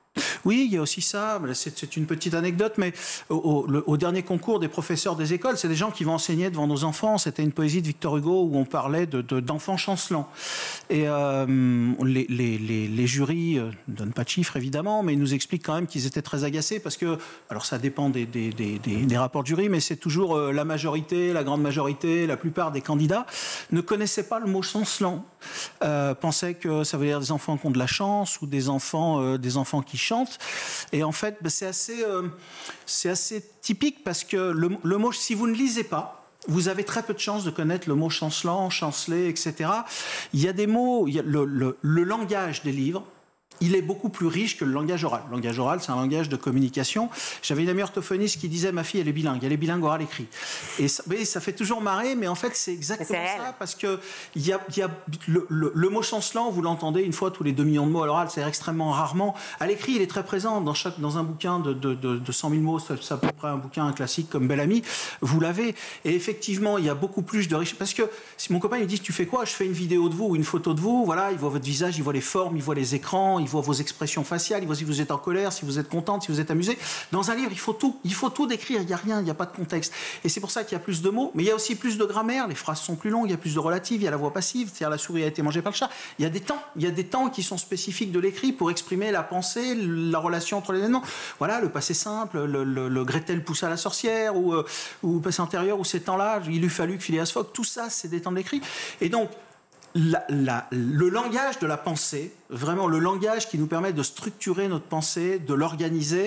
Oui, il y a aussi ça. C'est, c'est une petite anecdote, mais au, au, le, au dernier concours des professeurs des écoles, c'est des gens qui vont enseigner devant nos enfants. C'était une poésie de Victor Hugo où on parlait de, de, d'enfants chancelants. Et euh, les, les, les, les jurys euh, ne donnent pas de chiffres, évidemment, mais ils nous expliquent quand même qu'ils étaient très agacés parce que, alors ça dépend des, des, des, des, des rapports de jury, mais c'est toujours euh, la majorité, la grande majorité, la plupart des candidats ne connaissaient pas le mot chancelant. Euh, pensaient que ça veut dire des enfants qui ont de la chance ou des enfants, euh, des enfants qui chantent. Et en fait, bah, c'est assez, euh, c'est assez typique parce que le, le mot, si vous ne lisez pas, vous avez très peu de chances de connaître le mot chancelant, chanceler, et cetera. Il y a des mots, il y a le, le, le langage des livres, il est beaucoup plus riche que le langage oral. Le langage oral, c'est un langage de communication. J'avais une amie orthophoniste qui disait « ma fille, elle est bilingue, elle est bilingue oral-écrit ». Et ça, mais ça fait toujours marrer, mais en fait, c'est exactement c'est ça, parce que y a, y a le, le, le mot chancelant, vous l'entendez une fois tous les deux millions de mots à l'oral, c'est extrêmement rarement. À l'écrit, il est très présent dans, chaque, dans un bouquin de, de, de, de cent mille mots, c'est à peu près un bouquin un classique comme Bel Ami, vous l'avez. Et effectivement, il y a beaucoup plus de richesse. Parce que si mon copain il me dit « tu fais quoi ?» Je fais une vidéo de vous ou une photo de vous, voilà, il voit votre visage, il voit les formes, il voit les écrans, il voit vos expressions faciales, il voit si vous êtes en colère, si vous êtes contente, si vous êtes amusé. Dans un livre, il faut tout. Il faut tout décrire. Il n'y a rien, il n'y a pas de contexte. Et c'est pour ça qu'il y a plus de mots, mais il y a aussi plus de grammaire. Les phrases sont plus longues, il y a plus de relative, il y a la voix passive, c'est-à-dire la souris a été mangée par le chat. Il y a des temps. Il y a des temps qui sont spécifiques de l'écrit pour exprimer la pensée, la relation entre les éléments. Voilà, le passé simple, le, le, le Gretel poussa la sorcière, ou, euh, ou le passé antérieur, ou ces temps-là, il eût fallu que Phileas Fogg. Tout ça, c'est des temps d'écrit. Et donc, La, la, le langage de la pensée, vraiment le langage qui nous permet de structurer notre pensée, de l'organiser,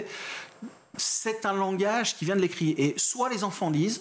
c'est un langage qui vient de l'écrit. Et soit les enfants lisent,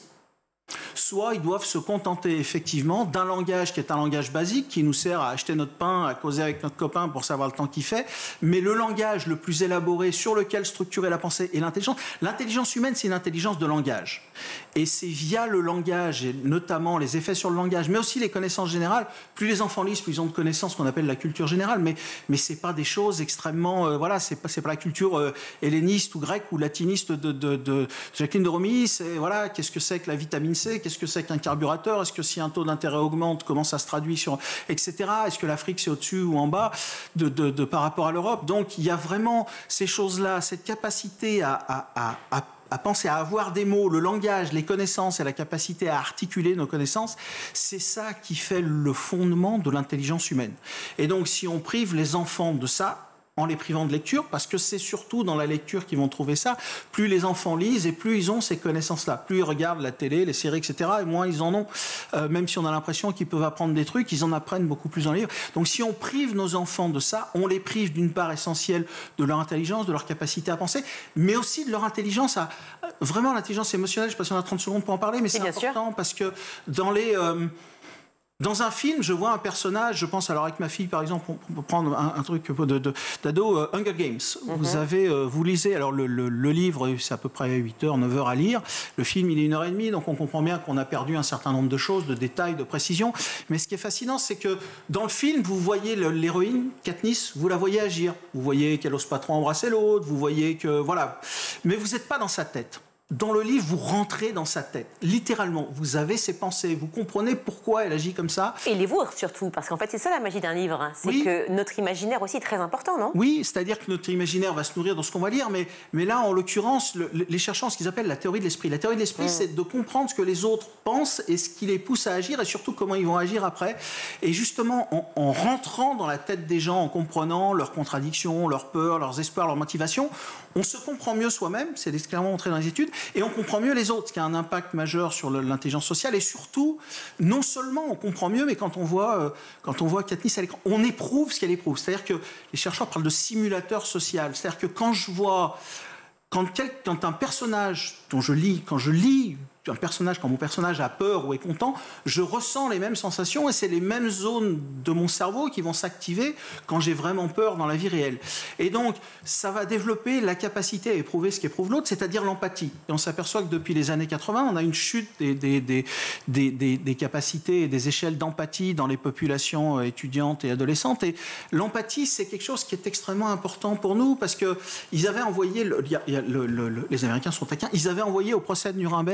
soit ils doivent se contenter effectivement d'un langage qui est un langage basique, qui nous sert à acheter notre pain, à causer avec notre copain pour savoir le temps qu'il fait, mais le langage le plus élaboré sur lequel structurer la pensée et l'intelligence. L'intelligence humaine, c'est une intelligence de langage. Et c'est via le langage, et notamment les effets sur le langage, mais aussi les connaissances générales. Plus les enfants lisent, plus ils ont de connaissances qu'on appelle la culture générale, mais, mais ce n'est pas des choses extrêmement... Euh, voilà, ce n'est pas, c'est pas la culture euh, helléniste ou grecque ou latiniste de, de, de, de Jacqueline de Romilly. C'est, voilà, qu'est-ce que c'est que la vitamine C? Qu'est-ce que c'est qu'un carburateur? Est-ce que si un taux d'intérêt augmente, comment ça se traduit sur... et cetera. Est-ce que l'Afrique, c'est au-dessus ou en bas de, de, de, par rapport à l'Europe? Donc, il y a vraiment ces choses-là, cette capacité à... à, à, à à penser, à avoir des mots, le langage, les connaissances et la capacité à articuler nos connaissances, c'est ça qui fait le fondement de l'intelligence humaine. Et donc, si on prive les enfants de ça, en les privant de lecture, parce que c'est surtout dans la lecture qu'ils vont trouver ça, plus les enfants lisent et plus ils ont ces connaissances-là. Plus ils regardent la télé, les séries, et cetera, et moins ils en ont. Euh, même si on a l'impression qu'ils peuvent apprendre des trucs, ils en apprennent beaucoup plus dans les livres. Donc si on prive nos enfants de ça, on les prive d'une part essentielle de leur intelligence, de leur capacité à penser, mais aussi de leur intelligence à... Vraiment, l'intelligence émotionnelle, je ne sais pas si on a trente secondes pour en parler, mais c'est important, parce que dans les... Euh, Dans un film, je vois un personnage, je pense alors avec ma fille par exemple, on peut prendre un, un truc de, de, d'ado, uh, Hunger Games. Mm-hmm. Vous avez, euh, vous lisez, alors le, le, le livre, c'est à peu près huit heures, neuf heures à lire. Le film, il est une heure et demie, donc on comprend bien qu'on a perdu un certain nombre de choses, de détails, de précisions. Mais ce qui est fascinant, c'est que dans le film, vous voyez le, l'héroïne, Katniss, vous la voyez agir. Vous voyez qu'elle n'ose pas trop embrasser l'autre, vous voyez que, voilà. Mais vous n'êtes pas dans sa tête. Dans le livre, vous rentrez dans sa tête, littéralement. Vous avez ses pensées, vous comprenez pourquoi elle agit comme ça. Et les vôtres surtout, parce qu'en fait, c'est ça la magie d'un livre. Hein. C'est oui. que notre imaginaire aussi est très important, non? Oui, c'est-à-dire que notre imaginaire va se nourrir de ce qu'on va lire, mais, mais là, en l'occurrence, le, les chercheurs ont ce qu'ils appellent la théorie de l'esprit. La théorie de l'esprit, mmh. c'est de comprendre ce que les autres pensent et ce qui les pousse à agir, et surtout comment ils vont agir après. Et justement, en, en rentrant dans la tête des gens, en comprenant leurs contradictions, leurs peurs, leurs espoirs, leurs motivations, on se comprend mieux soi-même, c'est clairement montré dans les études, et on comprend mieux les autres, ce qui a un impact majeur sur le, l'intelligence sociale. Et surtout, non seulement on comprend mieux, mais quand on voit, euh, quand on voit Katniss à l'écran, on éprouve ce qu'elle éprouve. C'est-à-dire que les chercheurs parlent de simulateur social. C'est-à-dire que quand je vois, quand, quel, quand un personnage dont je lis, quand je lis un personnage, quand mon personnage a peur ou est content, je ressens les mêmes sensations et c'est les mêmes zones de mon cerveau qui vont s'activer quand j'ai vraiment peur dans la vie réelle. Et donc, ça va développer la capacité à éprouver ce qu'éprouve l'autre, c'est-à-dire l'empathie. Et on s'aperçoit que depuis les années quatre-vingts, on a une chute des, des, des, des, des, des capacités et des échelles d'empathie dans les populations étudiantes et adolescentes. Et l'empathie, c'est quelque chose qui est extrêmement important pour nous parce qu'ils avaient envoyé, le, le, le, le, les Américains sont taquins, ils avaient envoyé au procès de Nuremberg un, un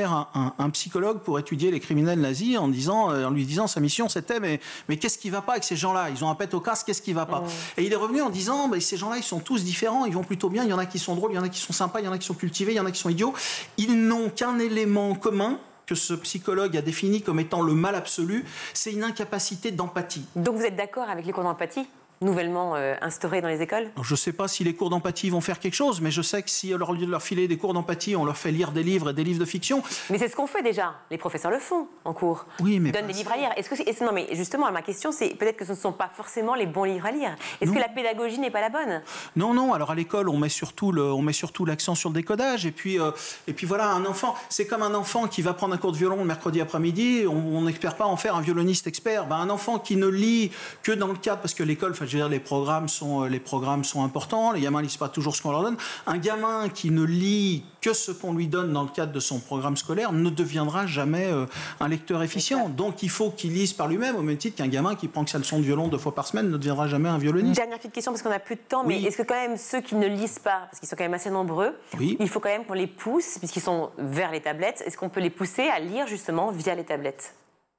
un, un psychologue pour étudier les criminels nazis en, disant, en lui disant sa mission c'était mais, mais qu'est-ce qui ne va pas avec ces gens-là? Ils ont un pet au casque, qu'est-ce qui ne va pas? Mmh. Et il est revenu en disant bah, ces gens-là ils sont tous différents, ils vont plutôt bien, il y en a qui sont drôles, il y en a qui sont sympas, il y en a qui sont cultivés, il y en a qui sont idiots. Ils n'ont qu'un élément commun que ce psychologue a défini comme étant le mal absolu, c'est une incapacité d'empathie. Donc vous êtes d'accord avec les cours d'empathie nouvellement euh, instaurés dans les écoles? Je ne sais pas si les cours d'empathie vont faire quelque chose, mais je sais que si, au lieu de leur filer des cours d'empathie, on leur fait lire des livres et des livres de fiction... Mais c'est ce qu'on fait déjà. Les professeurs le font en cours. Oui, mais... Ils donnent des livres à lire. Est-ce que c'est... Non, mais justement, ma question, c'est peut-être que ce ne sont pas forcément les bons livres à lire. Est-ce non. que la pédagogie n'est pas la bonne? Non, non. Alors, à l'école, on met surtout, le... on met surtout l'accent sur le décodage. Et puis, euh... et puis voilà, un enfant... C'est comme un enfant qui va prendre un cours de violon le mercredi après-midi. On n'espère pas en faire un violoniste expert. Ben, un enfant qui ne lit que dans le cadre... Parce que l'école, enfin, je veux dire, les programmes Sont, les programmes sont importants, les gamins ne lisent pas toujours ce qu'on leur donne. Un gamin qui ne lit que ce qu'on lui donne dans le cadre de son programme scolaire ne deviendra jamais euh, un lecteur efficient. Donc il faut qu'il lise par lui-même, au même titre qu'un gamin qui prend que sa leçon de violon deux fois par semaine ne deviendra jamais un violoniste. Dernière petite question, parce qu'on n'a plus de temps, oui. mais est-ce que quand même ceux qui ne lisent pas, parce qu'ils sont quand même assez nombreux, oui. il faut quand même qu'on les pousse, puisqu'ils sont vers les tablettes, est-ce qu'on peut les pousser à lire justement via les tablettes?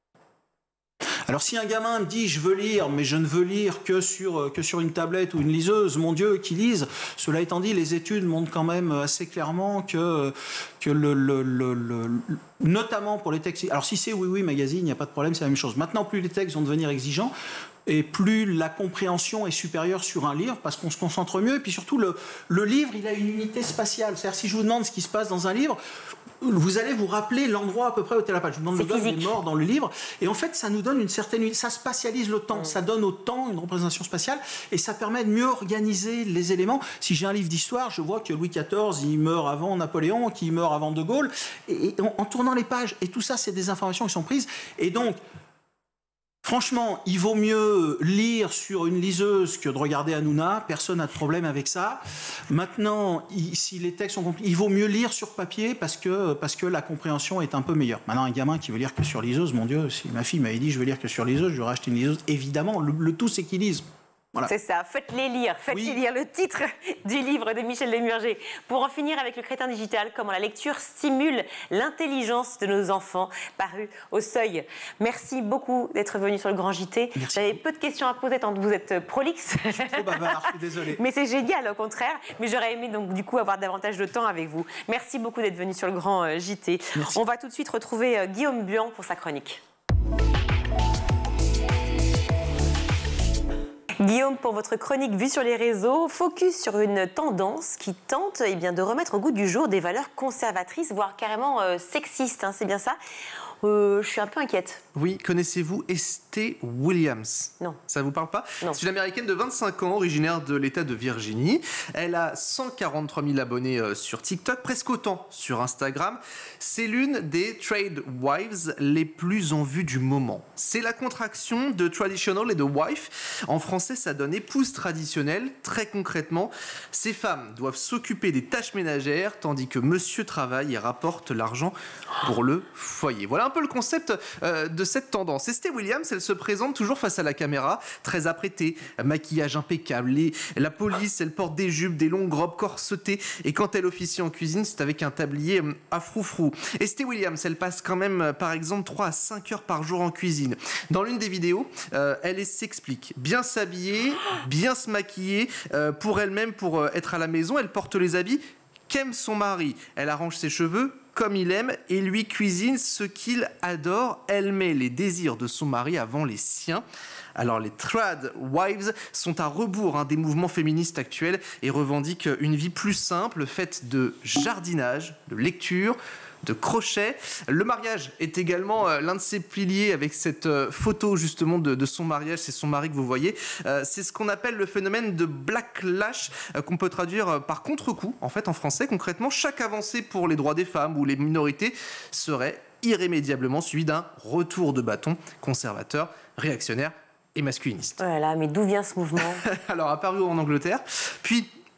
Alors si un gamin me dit je veux lire mais je ne veux lire que sur, que sur une tablette ou une liseuse, mon Dieu, qui lise. Cela étant dit, les études montrent quand même assez clairement que, que le, le, le, le, notamment pour les textes... Alors si c'est Oui Oui Magazine, il n'y a pas de problème, c'est la même chose. Maintenant, plus les textes vont devenir exigeants, et plus la compréhension est supérieure sur un livre, parce qu'on se concentre mieux, et puis surtout, le, le livre, il a une unité spatiale. C'est-à-dire, si je vous demande ce qui se passe dans un livre, vous allez vous rappeler l'endroit à peu près où était la page. Je vous demande le gars, il est mort dans le livre. Et en fait, ça nous donne une certaine... Ça spatialise le temps. Mmh. Ça donne au temps une représentation spatiale. Et ça permet de mieux organiser les éléments. Si j'ai un livre d'histoire, je vois que Louis quatorze, il meurt avant Napoléon, qu'il meurt avant De Gaulle. Et, et en, en tournant les pages. Et tout ça, c'est des informations qui sont prises. Et donc... Franchement, il vaut mieux lire sur une liseuse que de regarder Hanouna. Personne n'a de problème avec ça. Maintenant, il, si les textes sont compliqués, il vaut mieux lire sur papier parce que, parce que la compréhension est un peu meilleure. Maintenant, un gamin qui veut lire que sur liseuse, mon Dieu, si ma fille m'avait dit je veux lire que sur liseuse, je lui aurais acheté une liseuse. Évidemment, le, le tout, c'est qu'il lise. Voilà. C'est ça, faites-les lire, faites-les oui. lire le titre du livre de Michel Desmurger. Pour en finir avec le crétin digital, comment la lecture stimule l'intelligence de nos enfants, paru au Seuil. Merci beaucoup d'être venu sur le Grand J T. J'avais peu de questions à poser tant que vous êtes prolixe. Je suis trop bavard, je suis désolée. Mais c'est génial, au contraire. Mais j'aurais aimé donc du coup avoir davantage de temps avec vous. Merci beaucoup d'être venu sur le Grand J T. Merci. On va tout de suite retrouver Guillaume Buan pour sa chronique. Guillaume, pour votre chronique vue sur les réseaux, focus sur une tendance qui tente eh bien, de remettre au goût du jour des valeurs conservatrices, voire carrément euh, sexistes, hein, c'est bien ça. Euh, je suis un peu inquiète. Oui, connaissez-vous Estée Williams? Non. Ça vous parle pas? Non. C'est une Américaine de vingt-cinq ans, originaire de l'État de Virginie. Elle a cent quarante-trois mille abonnés sur TikTok, presque autant sur Instagram. C'est l'une des trade wives les plus en vue du moment. C'est la contraction de traditional et de wife. En français, ça donne épouse traditionnelle. Très concrètement, ces femmes doivent s'occuper des tâches ménagères, tandis que monsieur travaille et rapporte l'argent pour le foyer. Voilà un peu le concept euh, de cette tendance. Estée Williams, elle se présente toujours face à la caméra, très apprêtée, maquillage impeccable, les, la police, elle porte des jupes, des longues robes corsetées, et quand elle officie en cuisine, c'est avec un tablier à froufrou. Estée Williams, elle passe quand même, par exemple, trois à cinq heures par jour en cuisine. Dans l'une des vidéos, euh, elle s'explique. Bien s'habiller, bien se maquiller, euh, pour elle-même, pour euh, être à la maison, elle porte les habits qu'aime son mari. Elle arrange ses cheveux comme il aime et lui cuisine ce qu'il adore. Elle met les désirs de son mari avant les siens. Alors les trad wives sont à rebours hein, des mouvements féministes actuels et revendiquent une vie plus simple, faite de jardinage, de lecture, de crochet. Le mariage est également euh, l'un de ses piliers avec cette euh, photo justement de, de son mariage. C'est son mari que vous voyez. Euh, c'est ce qu'on appelle le phénomène de backlash euh, qu'on peut traduire euh, par contre-coup. En fait, en français, concrètement, chaque avancée pour les droits des femmes ou les minorités serait irrémédiablement suivie d'un retour de bâton conservateur, réactionnaire et masculiniste. Voilà, mais d'où vient ce mouvement? Alors, apparu en Angleterre, puis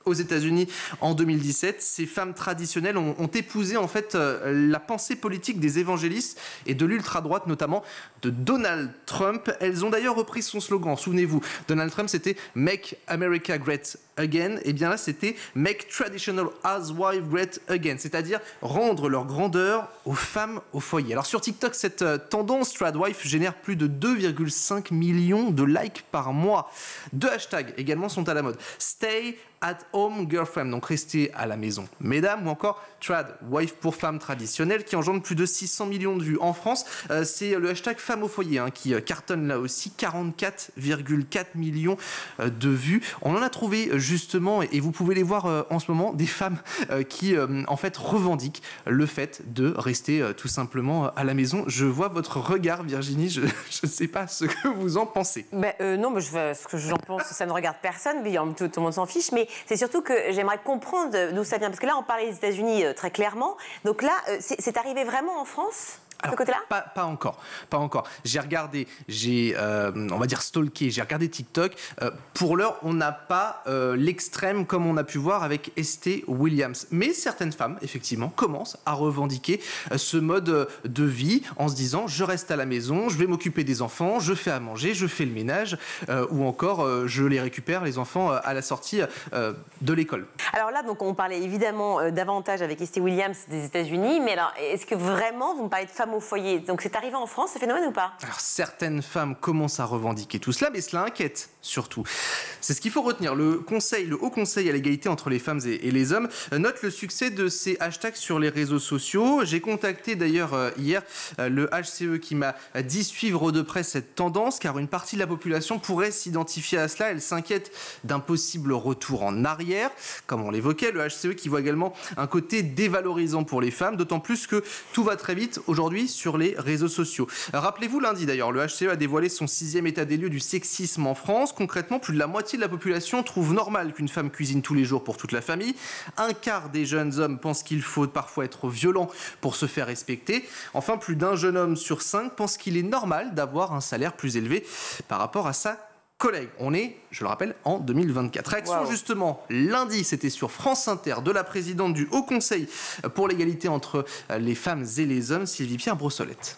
aux États-Unis en deux mille dix-sept. Ces femmes traditionnelles ont, ont épousé en fait euh, la pensée politique des évangélistes et de l'ultra-droite, notamment de Donald Trump. Elles ont d'ailleurs repris son slogan. Souvenez-vous, Donald Trump, c'était « Make America Great Again ». Et bien là, c'était « Make Traditional Housewives Great Again », c'est-à-dire rendre leur grandeur aux femmes au foyer. Alors sur TikTok, cette euh, tendance Tradwife génère plus de deux virgule cinq millions de likes par mois. Deux hashtags également sont à la mode. Stay at home girlfriend, donc rester à la maison, mesdames, ou encore Trad, wife pour femmes traditionnelles, qui engendre plus de six cents millions de vues en France. Euh, c'est le hashtag femme au foyer hein, qui euh, cartonne là aussi, quarante-quatre virgule quatre millions euh, de vues. On en a trouvé justement, et vous pouvez les voir euh, en ce moment, des femmes euh, qui euh, en fait revendiquent le fait de rester euh, tout simplement à la maison. Je vois votre regard, Virginie, je ne sais pas ce que vous en pensez. Ben, euh, non, mais je, ce que j'en pense, ça ne regarde personne, mais tout, tout le monde s'en fiche, mais c'est surtout que j'aimerais comprendre d'où ça vient, parce que là, on parlait des États-Unis euh, très clairement, donc là, euh, c'est, c'est arrivé vraiment en France ? Alors, côté-là pas, pas encore, pas encore. J'ai regardé, j'ai, euh, on va dire stalké, j'ai regardé TikTok. Euh, pour l'heure, on n'a pas euh, l'extrême comme on a pu voir avec Estée Williams. Mais certaines femmes, effectivement, commencent à revendiquer euh, ce mode de vie en se disant, je reste à la maison, je vais m'occuper des enfants, je fais à manger, je fais le ménage, euh, ou encore euh, je les récupère, les enfants, euh, à la sortie euh, de l'école. Alors là, donc, on parlait évidemment euh, davantage avec Estée Williams des États-Unis, mais alors, est-ce que vraiment, vous me parlez de femmes au foyer. Donc c'est arrivé en France, ce phénomène ou pas ? Alors certaines femmes commencent à revendiquer tout cela, mais cela inquiète surtout. C'est ce qu'il faut retenir. Le Conseil, le Haut Conseil à l'égalité entre les femmes et, et les hommes note le succès de ces hashtags sur les réseaux sociaux. J'ai contacté d'ailleurs euh, hier euh, le H C E qui m'a dit suivre de près cette tendance, car une partie de la population pourrait s'identifier à cela. Elle s'inquiète d'un possible retour en arrière, comme on l'évoquait. Le H C E qui voit également un côté dévalorisant pour les femmes, d'autant plus que tout va très vite aujourd'hui sur les réseaux sociaux. Rappelez-vous, lundi d'ailleurs, le H C E a dévoilé son sixième état des lieux du sexisme en France. Concrètement, plus de la moitié de la population trouve normal qu'une femme cuisine tous les jours pour toute la famille. Un quart des jeunes hommes pensent qu'il faut parfois être violent pour se faire respecter. Enfin, plus d'un jeune homme sur cinq pense qu'il est normal d'avoir un salaire plus élevé par rapport à sa collègue. On est, je le rappelle, en deux mille vingt-quatre. Réaction wow. Justement, lundi, c'était sur France Inter, de la présidente du Haut Conseil pour l'égalité entre les femmes et les hommes, Sylvie Pierre Brossolette.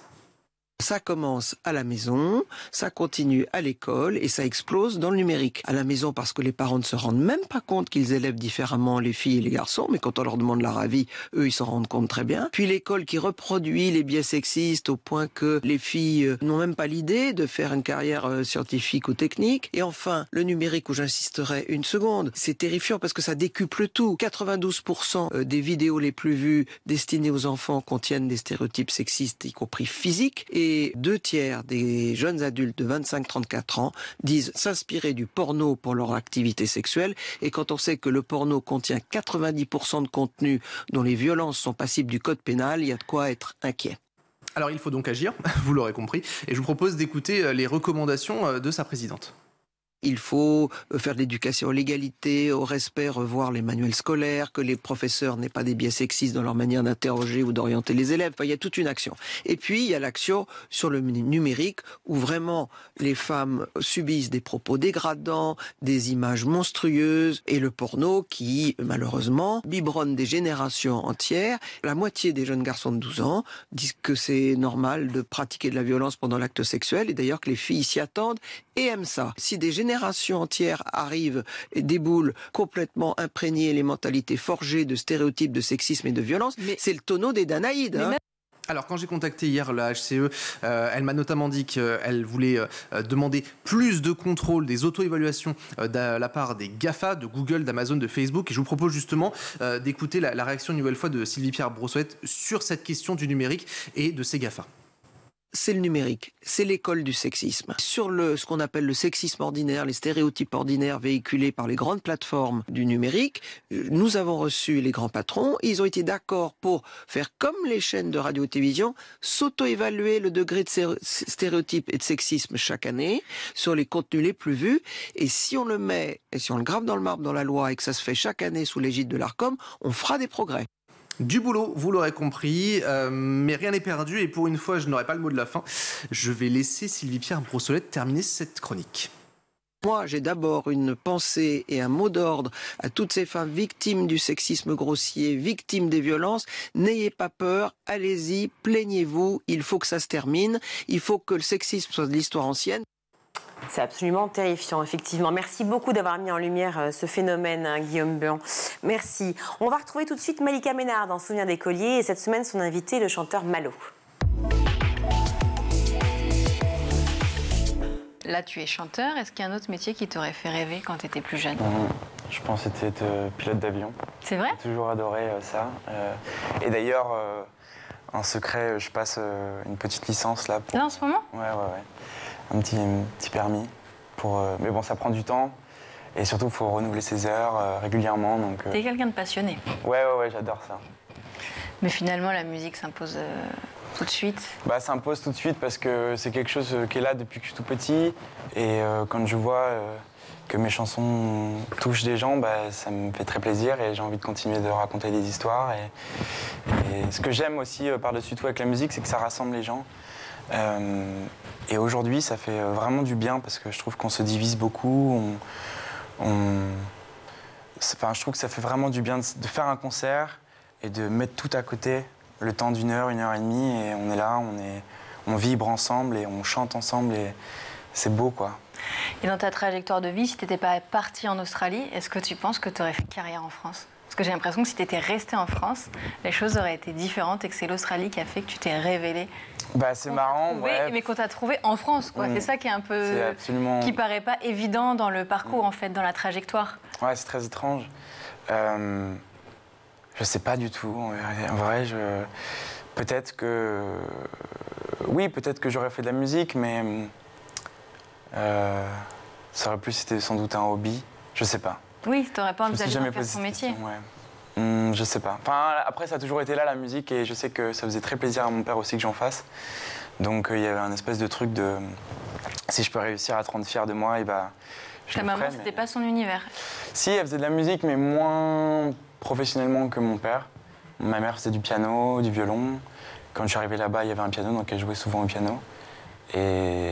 Ça commence à la maison, ça continue à l'école et ça explose dans le numérique. À la maison parce que les parents ne se rendent même pas compte qu'ils élèvent différemment les filles et les garçons, mais quand on leur demande leur avis, eux ils s'en rendent compte très bien. Puis l'école qui reproduit les biais sexistes au point que les filles n'ont même pas l'idée de faire une carrière scientifique ou technique. Et enfin, le numérique où j'insisterai une seconde, c'est terrifiant parce que ça décuple tout. quatre-vingt-douze pour cent des vidéos les plus vues destinées aux enfants contiennent des stéréotypes sexistes, y compris physiques. Et Et deux tiers des jeunes adultes de vingt-cinq à trente-quatre ans disent s'inspirer du porno pour leur activité sexuelle. Et quand on sait que le porno contient quatre-vingt-dix pour cent de contenu dont les violences sont passibles du code pénal, il y a de quoi être inquiet. Alors il faut donc agir, vous l'aurez compris. Et je vous propose d'écouter les recommandations de sa présidente. Il faut faire de l'éducation à l'égalité, au respect, revoir les manuels scolaires, que les professeurs n'aient pas des biais sexistes dans leur manière d'interroger ou d'orienter les élèves. Enfin, il y a toute une action. Et puis, il y a l'action sur le numérique où vraiment les femmes subissent des propos dégradants, des images monstrueuses et le porno qui, malheureusement, biberonne des générations entières. La moitié des jeunes garçons de douze ans disent que c'est normal de pratiquer de la violence pendant l'acte sexuel et d'ailleurs que les filles s'y attendent et aiment ça. Si des générations entières arrivent et déboulent complètement imprégnées les mentalités forgées de stéréotypes de sexisme et de violence, mais c'est le tonneau des Danaïdes. Hein. Alors, quand j'ai contacté hier la H C E, euh, elle m'a notamment dit qu'elle voulait euh, demander plus de contrôle des auto-évaluations euh, de la part des GAFA, de Google, d'Amazon, de Facebook. Et je vous propose justement euh, d'écouter la, la réaction une nouvelle fois de Sylvie Pierre Brossolette sur cette question du numérique et de ces GAFA. C'est le numérique, c'est l'école du sexisme. Sur le, ce qu'on appelle le sexisme ordinaire, les stéréotypes ordinaires véhiculés par les grandes plateformes du numérique, nous avons reçu les grands patrons, ils ont été d'accord pour faire comme les chaînes de radio-télévision, s'auto-évaluer le degré de stéréotypes et de sexisme chaque année sur les contenus les plus vus. Et si on le met, et si on le grave dans le marbre dans la loi et que ça se fait chaque année sous l'égide de l'Arcom, on fera des progrès. Du boulot, vous l'aurez compris, euh, mais rien n'est perdu et pour une fois, je n'aurai pas le mot de la fin. Je vais laisser Sylvie Pierre Brossolette terminer cette chronique. Moi, j'ai d'abord une pensée et un mot d'ordre à toutes ces femmes victimes du sexisme grossier, victimes des violences. N'ayez pas peur, allez-y, plaignez-vous, il faut que ça se termine, il faut que le sexisme soit de l'histoire ancienne. C'est absolument terrifiant, effectivement. Merci beaucoup d'avoir mis en lumière ce phénomène, hein, Guillaume Blanc. Merci. On va retrouver tout de suite Malika Ménard dans Souvenir d'écolier et cette semaine, son invité, le chanteur Malo. Là, tu es chanteur. Est-ce qu'il y a un autre métier qui t'aurait fait rêver quand tu étais plus jeune? Mmh. Je pense que c'était être euh, pilote d'avion. C'est vrai? J'ai toujours adoré euh, ça. Euh, et d'ailleurs, euh, en secret, je passe euh, une petite licence là. Pour... Là, en ce moment? Ouais, ouais, ouais. Un petit, un petit permis. Pour, euh... Mais bon, ça prend du temps. Et surtout, il faut renouveler ses heures euh, régulièrement. Donc, euh... T'es quelqu'un de passionné. Ouais, ouais, ouais, j'adore ça. Mais finalement, la musique s'impose euh, tout de suite. Bah, ça impose tout de suite parce que c'est quelque chose qui est là depuis que je suis tout petit. Et euh, quand je vois euh, que mes chansons touchent des gens, bah, ça me fait très plaisir et j'ai envie de continuer de raconter des histoires. Et, et ce que j'aime aussi euh, par-dessus tout avec la musique, c'est que ça rassemble les gens. Euh, et aujourd'hui, ça fait vraiment du bien parce que je trouve qu'on se divise beaucoup. On, on... Enfin, je trouve que ça fait vraiment du bien de, de faire un concert et de mettre tout à côté le temps d'une heure, une heure et demie, et on est là, on, est, on vibre ensemble et on chante ensemble et c'est beau, quoi. Et dans ta trajectoire de vie, si tu n'étais pas parti en Australie, est-ce que tu penses que tu aurais fait carrière en France? Parce que j'ai l'impression que si tu étais resté en France, les choses auraient été différentes et que c'est l'Australie qui a fait que tu t'es révélé. Bah, c'est marrant, trouvé, ouais. Mais qu'on t'a trouvé en France, quoi. Mmh. C'est ça qui est un peu... C'est absolument... qui paraît pas évident dans le parcours, mmh. en fait, dans la trajectoire. Ouais, c'est très étrange. Euh... Je sais pas du tout. En vrai, je... peut-être que... Oui, peut-être que j'aurais fait de la musique, mais... Euh... ça aurait plus été sans doute un hobby. Je sais pas. Oui, t'aurais pas envisagé de faire son métier. Question, ouais. hum, je sais pas. Enfin, après, ça a toujours été là, la musique, et je sais que ça faisait très plaisir à mon père aussi que j'en fasse. Donc, il y avait un espèce de truc de... Si je peux réussir à te rendre fier de moi, et bah... Ta maman, ferai, c'était mais... pas son univers? Si, elle faisait de la musique, mais moins professionnellement que mon père. Ma mère faisait du piano, du violon. Quand je suis arrivé là-bas, il y avait un piano, donc elle jouait souvent au piano. Et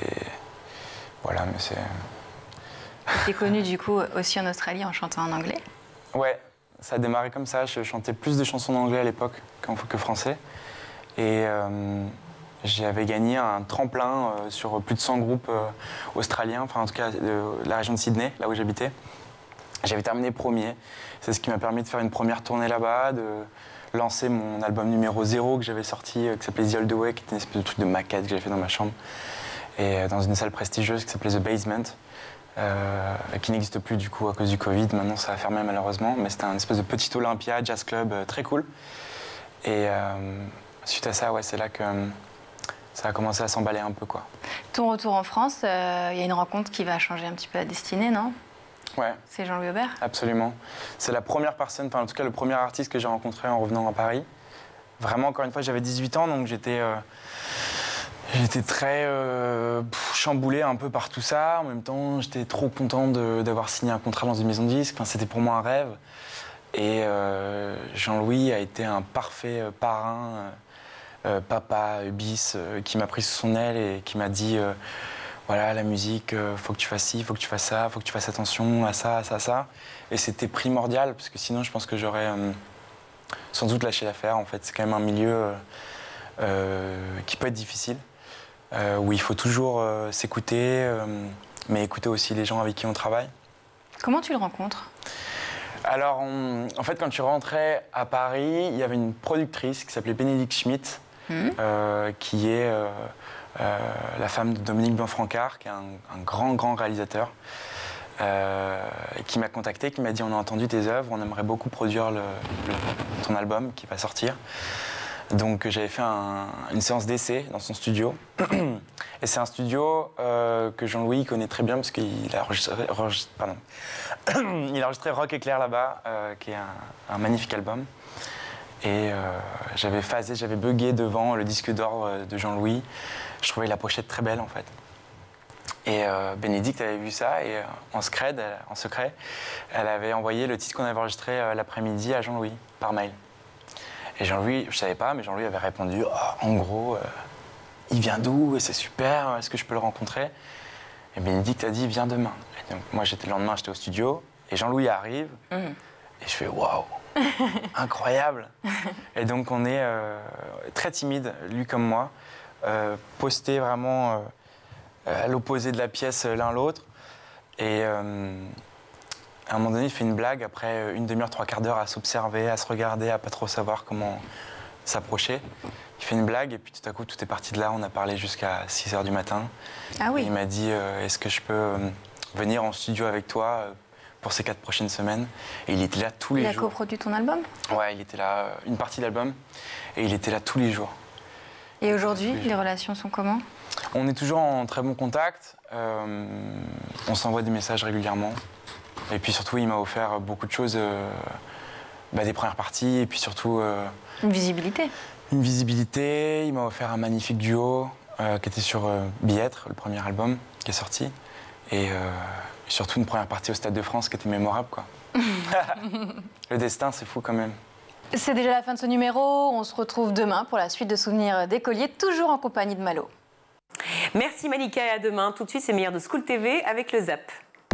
voilà, mais c'est... Tu es connue du coup aussi en Australie en chantant en anglais? Ouais, ça a démarré comme ça. Je chantais plus de chansons en anglais à l'époque que français. Et euh, j'avais gagné un tremplin euh, sur plus de cent groupes euh, australiens, enfin en tout cas de la région de Sydney, là où j'habitais. J'avais terminé premier. C'est ce qui m'a permis de faire une première tournée là-bas, de lancer mon album numéro zéro que j'avais sorti, qui s'appelait The Old Way, qui était une espèce de truc de maquette que j'avais fait dans ma chambre, et dans une salle prestigieuse qui s'appelait The Basement, euh, qui n'existe plus du coup à cause du Covid. Maintenant, ça a fermé malheureusement, mais c'était un espèce de petit Olympia, jazz club, euh, très cool. Et euh, suite à ça, ouais, c'est là que euh, ça a commencé à s'emballer un peu, quoi. Ton retour en France, il euh, y a une rencontre qui va changer un petit peu la destinée, non? Ouais. C'est Jean-Louis Aubert? Absolument. C'est la première personne, enfin en tout cas le premier artiste que j'ai rencontré en revenant à Paris. Vraiment, encore une fois, j'avais dix-huit ans, donc j'étais euh, j'étais très euh, pff, chamboulé un peu par tout ça. En même temps, j'étais trop content d'avoir signé un contrat dans une maison de disques. Enfin, c'était pour moi un rêve. Et euh, Jean-Louis a été un parfait euh, parrain, euh, euh, papa, bis, euh, qui m'a pris sous son aile et qui m'a dit... Euh, voilà, la musique, euh, faut que tu fasses ci, faut que tu fasses ça, faut que tu fasses attention à ça, à ça, à ça. Et c'était primordial, parce que sinon, je pense que j'aurais euh, sans doute lâché l'affaire. En fait, c'est quand même un milieu euh, euh, qui peut être difficile, euh, où il faut toujours euh, s'écouter, euh, mais écouter aussi les gens avec qui on travaille. Comment tu le rencontres? Alors, on, en fait, quand je suis rentré à Paris, il y avait une productrice qui s'appelait Bénédicte Schmitt, mmh. euh, qui est... Euh, Euh, la femme de Dominique Blanc-Francard, qui est un, un grand, grand réalisateur, euh, qui m'a contacté, qui m'a dit « On a entendu tes œuvres, on aimerait beaucoup produire le, le, ton album qui va sortir ». Donc j'avais fait un, une séance d'essai dans son studio. Et c'est un studio euh, que Jean-Louis connaît très bien, parce qu'il a enregistré, pardon. Il a enregistré Rock Éclair là-bas, euh, qui est un, un magnifique album. Et euh, j'avais phasé, j'avais bugué devant le disque d'or de Jean-Louis. Je trouvais la pochette très belle, en fait. Et euh, Bénédicte avait vu ça, et euh, en, secret, elle, en secret, elle avait envoyé le titre qu'on avait enregistré euh, l'après-midi à Jean-Louis, par mail. Et Jean-Louis, je savais pas, mais Jean-Louis avait répondu oh, « En gros, euh, il vient d'où? C'est super, est-ce que je peux le rencontrer ?» Et Bénédicte a dit, viens demain. Et donc, moi, j'étais le lendemain, j'étais au studio, et Jean-Louis arrive, mmh. et je fais, waouh, incroyable. Et donc, on est euh, très timide, lui comme moi, euh, postés vraiment euh, à l'opposé de la pièce l'un l'autre. Et euh, à un moment donné, il fait une blague, après une demi-heure, trois quarts d'heure, à s'observer, à se regarder, à pas trop savoir comment s'approcher. Il fait une blague, et puis tout à coup, tout est parti de là. On a parlé jusqu'à six heures du matin. Ah oui. Et il m'a dit, euh, est-ce que je peux euh, venir en studio avec toi euh, pour ces quatre prochaines semaines? Et il était là tous les il jours. Il a coproduit ton album? Ouais, il était là, euh, une partie de l'album, et il était là tous les jours. Et aujourd'hui, les, les relations sont comment? On est toujours en très bon contact. Euh, on s'envoie des messages régulièrement. Et puis surtout, il m'a offert beaucoup de choses, euh, bah, des premières parties, et puis surtout... Euh, une visibilité. Une visibilité. Il m'a offert un magnifique duo euh, qui était sur euh, Billettre, le premier album qui est sorti. Et, euh, et surtout une première partie au Stade de France qui était mémorable, quoi. Le destin, c'est fou quand même. C'est déjà la fin de ce numéro. On se retrouve demain pour la suite de Souvenirs d'écoliers, toujours en compagnie de Malo. Merci Malika et à demain. Tout de suite, c'est meilleur de School T V avec le Zap.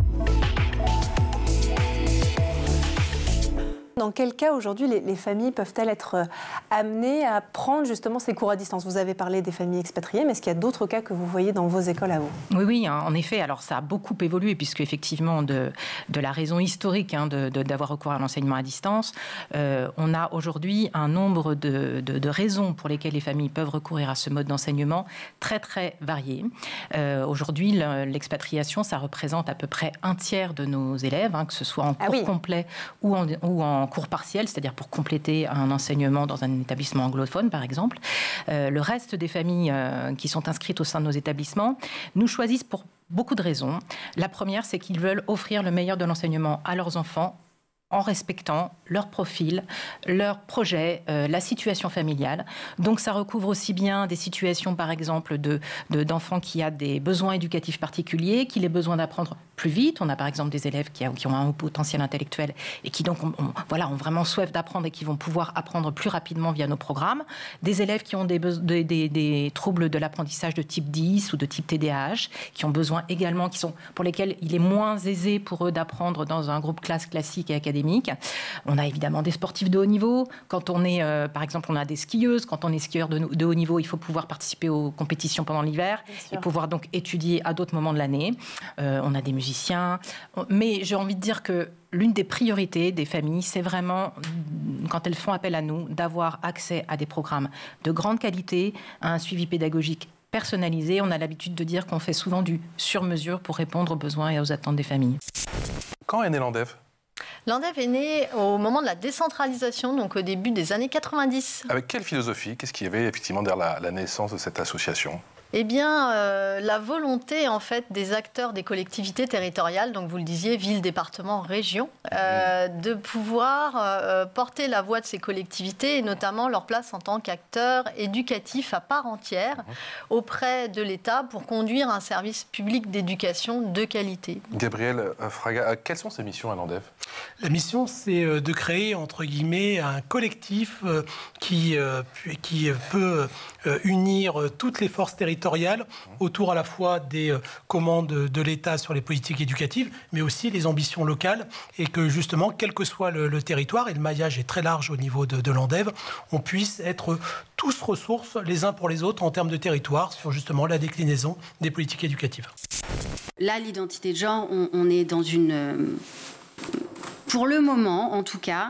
Dans quel cas aujourd'hui les, les familles peuvent-elles être amenées à prendre justement ces cours à distance? Vous avez parlé des familles expatriées, mais est-ce qu'il y a d'autres cas que vous voyez dans vos écoles à vous? Oui, oui, en effet. Alors ça a beaucoup évolué puisque effectivement de, de la raison historique hein, de, de, d'avoir recours à l'enseignement à distance, euh, on a aujourd'hui un nombre de, de, de raisons pour lesquelles les familles peuvent recourir à ce mode d'enseignement très très varié. Euh, aujourd'hui, l'expatriation, ça représente à peu près un tiers de nos élèves, hein, que ce soit en cours ah oui. complet ou en, ou en cours partiel, c'est-à-dire pour compléter un enseignement dans un établissement anglophone, par exemple. Euh, le reste des familles euh, qui sont inscrites au sein de nos établissements nous choisissent pour beaucoup de raisons. La première, c'est qu'ils veulent offrir le meilleur de l'enseignement à leurs enfants en respectant leur profil, leur projet, euh, la situation familiale. Donc ça recouvre aussi bien des situations, par exemple, de, de, d'enfants qui ont des besoins éducatifs particuliers, qui ont besoin d'apprendre plus vite. On a par exemple des élèves qui, a, qui ont un haut potentiel intellectuel et qui donc on, on, voilà, ont vraiment soif d'apprendre et qui vont pouvoir apprendre plus rapidement via nos programmes. Des élèves qui ont des, des, des, des troubles de l'apprentissage de type dix ou de type T D A H, qui ont besoin également, qui sont, pour lesquels il est moins aisé pour eux d'apprendre dans un groupe classe classique et académique. On a évidemment des sportifs de haut niveau. Quand on est, euh, par exemple, on a des skieuses. Quand on est skieur de, de haut niveau, il faut pouvoir participer aux compétitions pendant l'hiver et pouvoir donc étudier à d'autres moments de l'année. Euh, on a des musiciens. Mais j'ai envie de dire que l'une des priorités des familles, c'est vraiment, quand elles font appel à nous, d'avoir accès à des programmes de grande qualité, à un suivi pédagogique personnalisé. On a l'habitude de dire qu'on fait souvent du sur-mesure pour répondre aux besoins et aux attentes des familles. Quand est né l'Andev ? L'Andev est né au moment de la décentralisation, donc au début des années quatre-vingt-dix. Avec quelle philosophie? Qu'est-ce qu'il y avait effectivement derrière la, la naissance de cette association? Eh bien, euh, la volonté en fait des acteurs des collectivités territoriales, donc vous le disiez, ville, département, région, euh, mmh. de pouvoir euh, porter la voix de ces collectivités et notamment leur place en tant qu'acteurs éducatifs à part entière mmh. auprès de l'État pour conduire un service public d'éducation de qualité. Gabriel Fraga, quelles sont ces missions à l'Andev? La mission, c'est de créer, entre guillemets, un collectif qui, qui peut unir toutes les forces territoriales autour à la fois des commandes de l'État sur les politiques éducatives, mais aussi les ambitions locales, et que justement, quel que soit le, le territoire, et le maillage est très large au niveau de, de l'Andev, on puisse être tous ressources les uns pour les autres en termes de territoire sur justement la déclinaison des politiques éducatives. Là, l'identité de genre, on, on est dans une... Pour le moment, en tout cas,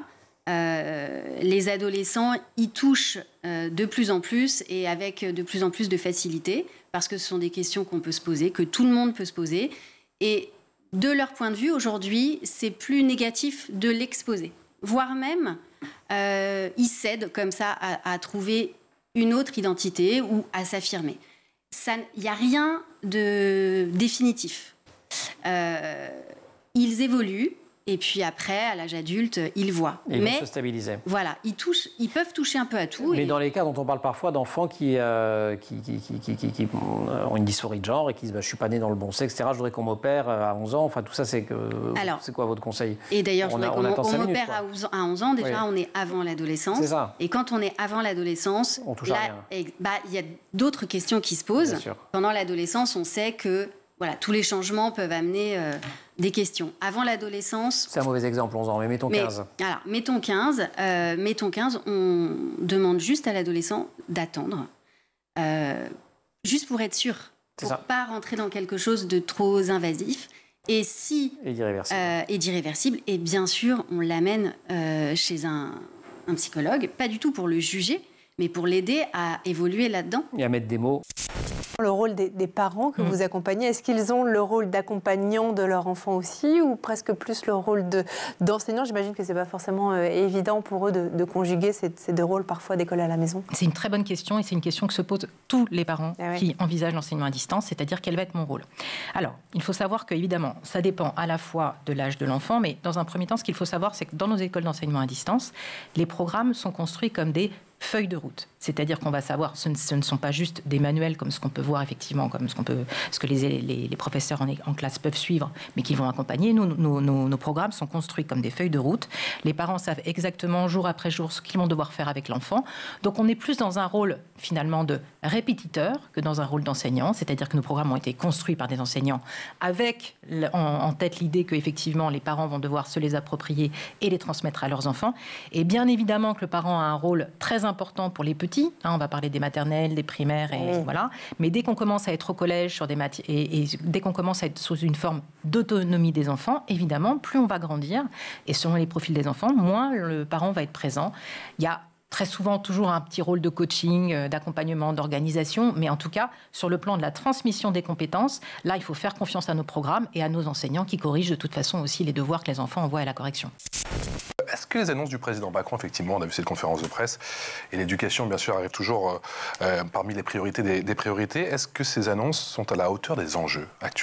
Euh, les adolescents y touchent euh, de plus en plus et avec de plus en plus de facilité parce que ce sont des questions qu'on peut se poser, que tout le monde peut se poser. Et de leur point de vue, aujourd'hui, c'est plus négatif de l'exposer. Voire même, euh, ils cèdent comme ça à, à trouver une autre identité ou à s'affirmer. Il n'y a rien de définitif. Euh, ils évoluent. Et puis après, à l'âge adulte, ils voient. Ils Mais, vont se stabiliser. Voilà, ils, touchent, ils peuvent toucher un peu à tout. Mais et... dans les cas dont on parle parfois d'enfants qui, euh, qui, qui, qui, qui, qui, qui ont une dysphorie de genre et qui disent bah, « je ne suis pas né dans le bon sexe, et cetera, je voudrais qu'on m'opère à onze ans ». Enfin, tout ça, c'est, que, Alors, c'est quoi votre conseil? Et d'ailleurs, je on voudrais a, qu'on on on m'opère à onze ans. Déjà, oui. On est avant l'adolescence. C'est ça. Et quand on est avant l'adolescence, on touche là, à rien. Et, bah, y a d'autres questions qui se posent. Pendant l'adolescence, on sait que voilà, tous les changements peuvent amener euh, des questions. Avant l'adolescence... C'est un mauvais exemple, onze ans, mais mettons mais, quinze. Alors, mettons quinze. Euh, mettons quinze, on demande juste à l'adolescent d'attendre, euh, juste pour être sûr, pour ne pas rentrer dans quelque chose de trop invasif. Et si... Et d'irréversible. Euh, et d'irréversible. Et bien sûr, on l'amène euh, chez un, un psychologue, pas du tout pour le juger, mais pour l'aider à évoluer là-dedans. Et à mettre des mots. Le rôle des, des parents que mmh. vous accompagnez, est-ce qu'ils ont le rôle d'accompagnant de leur enfant aussi, ou presque plus le rôle de, d'enseignant? J'imagine que ce n'est pas forcément euh, évident pour eux de, de conjuguer ces, ces deux rôles parfois d'école à la maison. C'est une très bonne question, et c'est une question que se posent tous les parents ah ouais. qui envisagent l'enseignement à distance, c'est-à-dire quel va être mon rôle. Alors, il faut savoir qu'évidemment, ça dépend à la fois de l'âge de l'enfant, mais dans un premier temps, ce qu'il faut savoir, c'est que dans nos écoles d'enseignement à distance, les programmes sont construits comme des feuilles de route. C'est-à-dire qu'on va savoir, ce ne, ce ne sont pas juste des manuels comme ce qu'on peut voir effectivement, comme ce, qu'on peut, ce que les, les, les professeurs en, en classe peuvent suivre, mais qui vont accompagner. Nous, nos, nos, nos programmes sont construits comme des feuilles de route. Les parents savent exactement jour après jour ce qu'ils vont devoir faire avec l'enfant. Donc on est plus dans un rôle finalement de répétiteur que dans un rôle d'enseignant. C'est-à-dire que nos programmes ont été construits par des enseignants avec en, en tête l'idée qu'effectivement les parents vont devoir se les approprier et les transmettre à leurs enfants. Et bien évidemment que le parent a un rôle très important pour les petits. Hein, on va parler des maternelles, des primaires, et oui. voilà. Mais dès qu'on commence à être au collège sur des mati- et, et dès qu'on commence à être sous une forme d'autonomie des enfants, évidemment, plus on va grandir, et selon les profils des enfants, moins le parent va être présent. Il y a très souvent toujours un petit rôle de coaching, d'accompagnement, d'organisation, mais en tout cas, sur le plan de la transmission des compétences, là, il faut faire confiance à nos programmes et à nos enseignants qui corrigent de toute façon aussi les devoirs que les enfants envoient à la correction. Est-ce que les annonces du président Macron, effectivement, on a vu cette conférence de presse, et l'éducation, bien sûr, arrive toujours euh, parmi les priorités des, des priorités, est-ce que ces annonces sont à la hauteur des enjeux actuels ?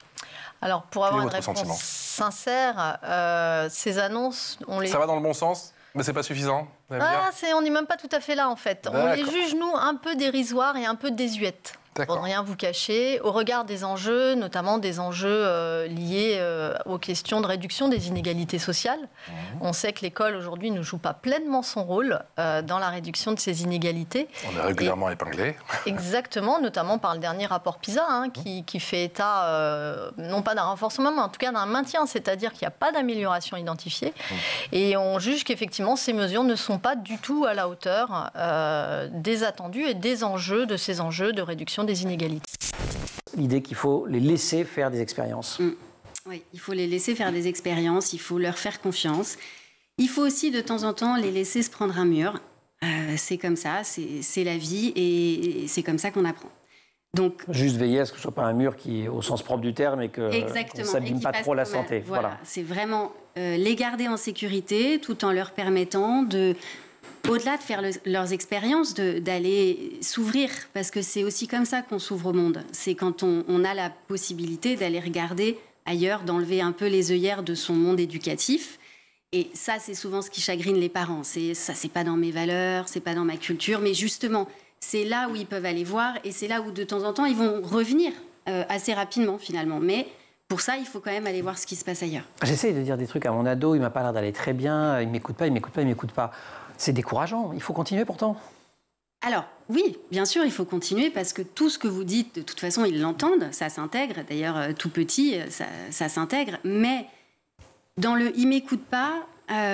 Alors, pour avoir une réponse sentiment sincère, euh, ces annonces, on les... Ça va dans le bon sens ? Mais c'est pas suffisant, vous allez me dire. Ah, c'est, on n'est même pas tout à fait là, en fait. On les juge, nous, un peu dérisoires et un peu désuètes. Pour ne rien vous cacher, au regard des enjeux, notamment des enjeux euh, liés euh, aux questions de réduction des inégalités sociales. Mmh. On sait que l'école, aujourd'hui, ne joue pas pleinement son rôle euh, dans la réduction de ces inégalités. On est régulièrement Et, épinglé. Exactement, notamment par le dernier rapport PISA, hein, qui, qui fait état, euh, non pas d'un renforcement, mais en tout cas d'un maintien, c'est-à-dire qu'il n'y a pas d'amélioration identifiée. Mmh. Et on juge qu'effectivement, ces mesures ne sont pas du tout à la hauteur euh, des attendus et des enjeux, de ces enjeux de réduction des inégalités. L'idée qu'il faut les laisser faire des expériences. Mmh. Oui, il faut les laisser faire des expériences, il faut leur faire confiance. Il faut aussi de temps en temps les laisser se prendre un mur. Euh, c'est comme ça, c'est, c'est la vie et c'est comme ça qu'on apprend. Donc, juste veiller à ce que ce ne soit pas un mur qui, au sens propre du terme, et que ne s'abîme pas trop la santé. Voilà, voilà. C'est vraiment euh, les garder en sécurité tout en leur permettant de... Au-delà de faire le, leurs expériences, de, d'aller s'ouvrir, parce que c'est aussi comme ça qu'on s'ouvre au monde. C'est quand on, on a la possibilité d'aller regarder ailleurs, d'enlever un peu les œillères de son monde éducatif. Et ça, c'est souvent ce qui chagrine les parents. C'est, ça, c'est pas dans mes valeurs, c'est pas dans ma culture, mais justement, c'est là où ils peuvent aller voir, et c'est là où de temps en temps, ils vont revenir euh, assez rapidement finalement. Mais pour ça, il faut quand même aller voir ce qui se passe ailleurs. J'essaie de dire des trucs à mon ado, il m'a pas l'air d'aller très bien, il m'écoute pas, il m'écoute pas, il m'écoute pas. C'est décourageant, il faut continuer pourtant. Alors, oui, bien sûr, il faut continuer parce que tout ce que vous dites, de toute façon, ils l'entendent, ça s'intègre. D'ailleurs, tout petit, ça, ça s'intègre. Mais dans le « il ne m'écoute pas euh, »,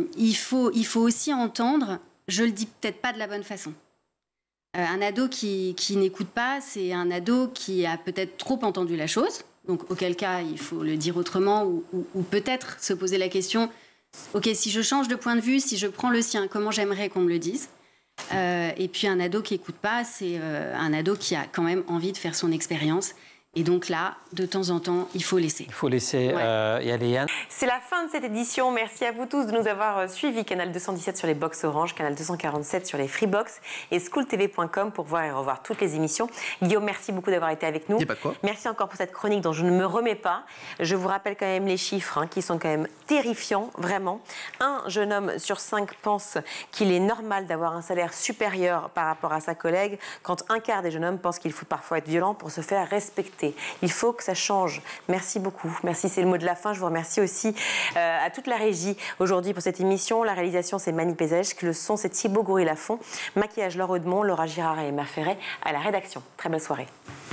il faut, il faut aussi entendre « je ne le dis peut-être pas de la bonne façon ». Euh, un ado qui, qui n'écoute pas, c'est un ado qui a peut-être trop entendu la chose. Donc, auquel cas, il faut le dire autrement ou, ou, ou peut-être se poser la question « ok, si je change de point de vue, si je prends le sien, comment j'aimerais qu'on me le dise ?» euh, Et puis un ado qui n'écoute pas, c'est euh, un ado qui a quand même envie de faire son expérience. Et donc là, de temps en temps, il faut laisser. Il faut laisser ouais. euh, y aller, Yann. C'est la fin de cette édition. Merci à vous tous de nous avoir suivis. Canal deux cent dix-sept sur les box Orange, Canal deux cent quarante-sept sur les Freebox et school t v point com pour voir et revoir toutes les émissions. Guillaume, merci beaucoup d'avoir été avec nous. Il n'y a pas de quoi. Merci encore pour cette chronique dont je ne me remets pas. Je vous rappelle quand même les chiffres hein, qui sont quand même terrifiants, vraiment. Un jeune homme sur cinq pense qu'il est normal d'avoir un salaire supérieur par rapport à sa collègue, quand un quart des jeunes hommes pensent qu'il faut parfois être violent pour se faire respecter. Il faut que ça change. Merci beaucoup. Merci, c'est le mot de la fin. Je vous remercie aussi euh, à toute la régie aujourd'hui pour cette émission. La réalisation, c'est Mani Pézèche. Le son, c'est Thibaut Goury-Lafont. Maquillage, Laure Audemont, Laura Girard et Emma Ferret à la rédaction. Très belle soirée.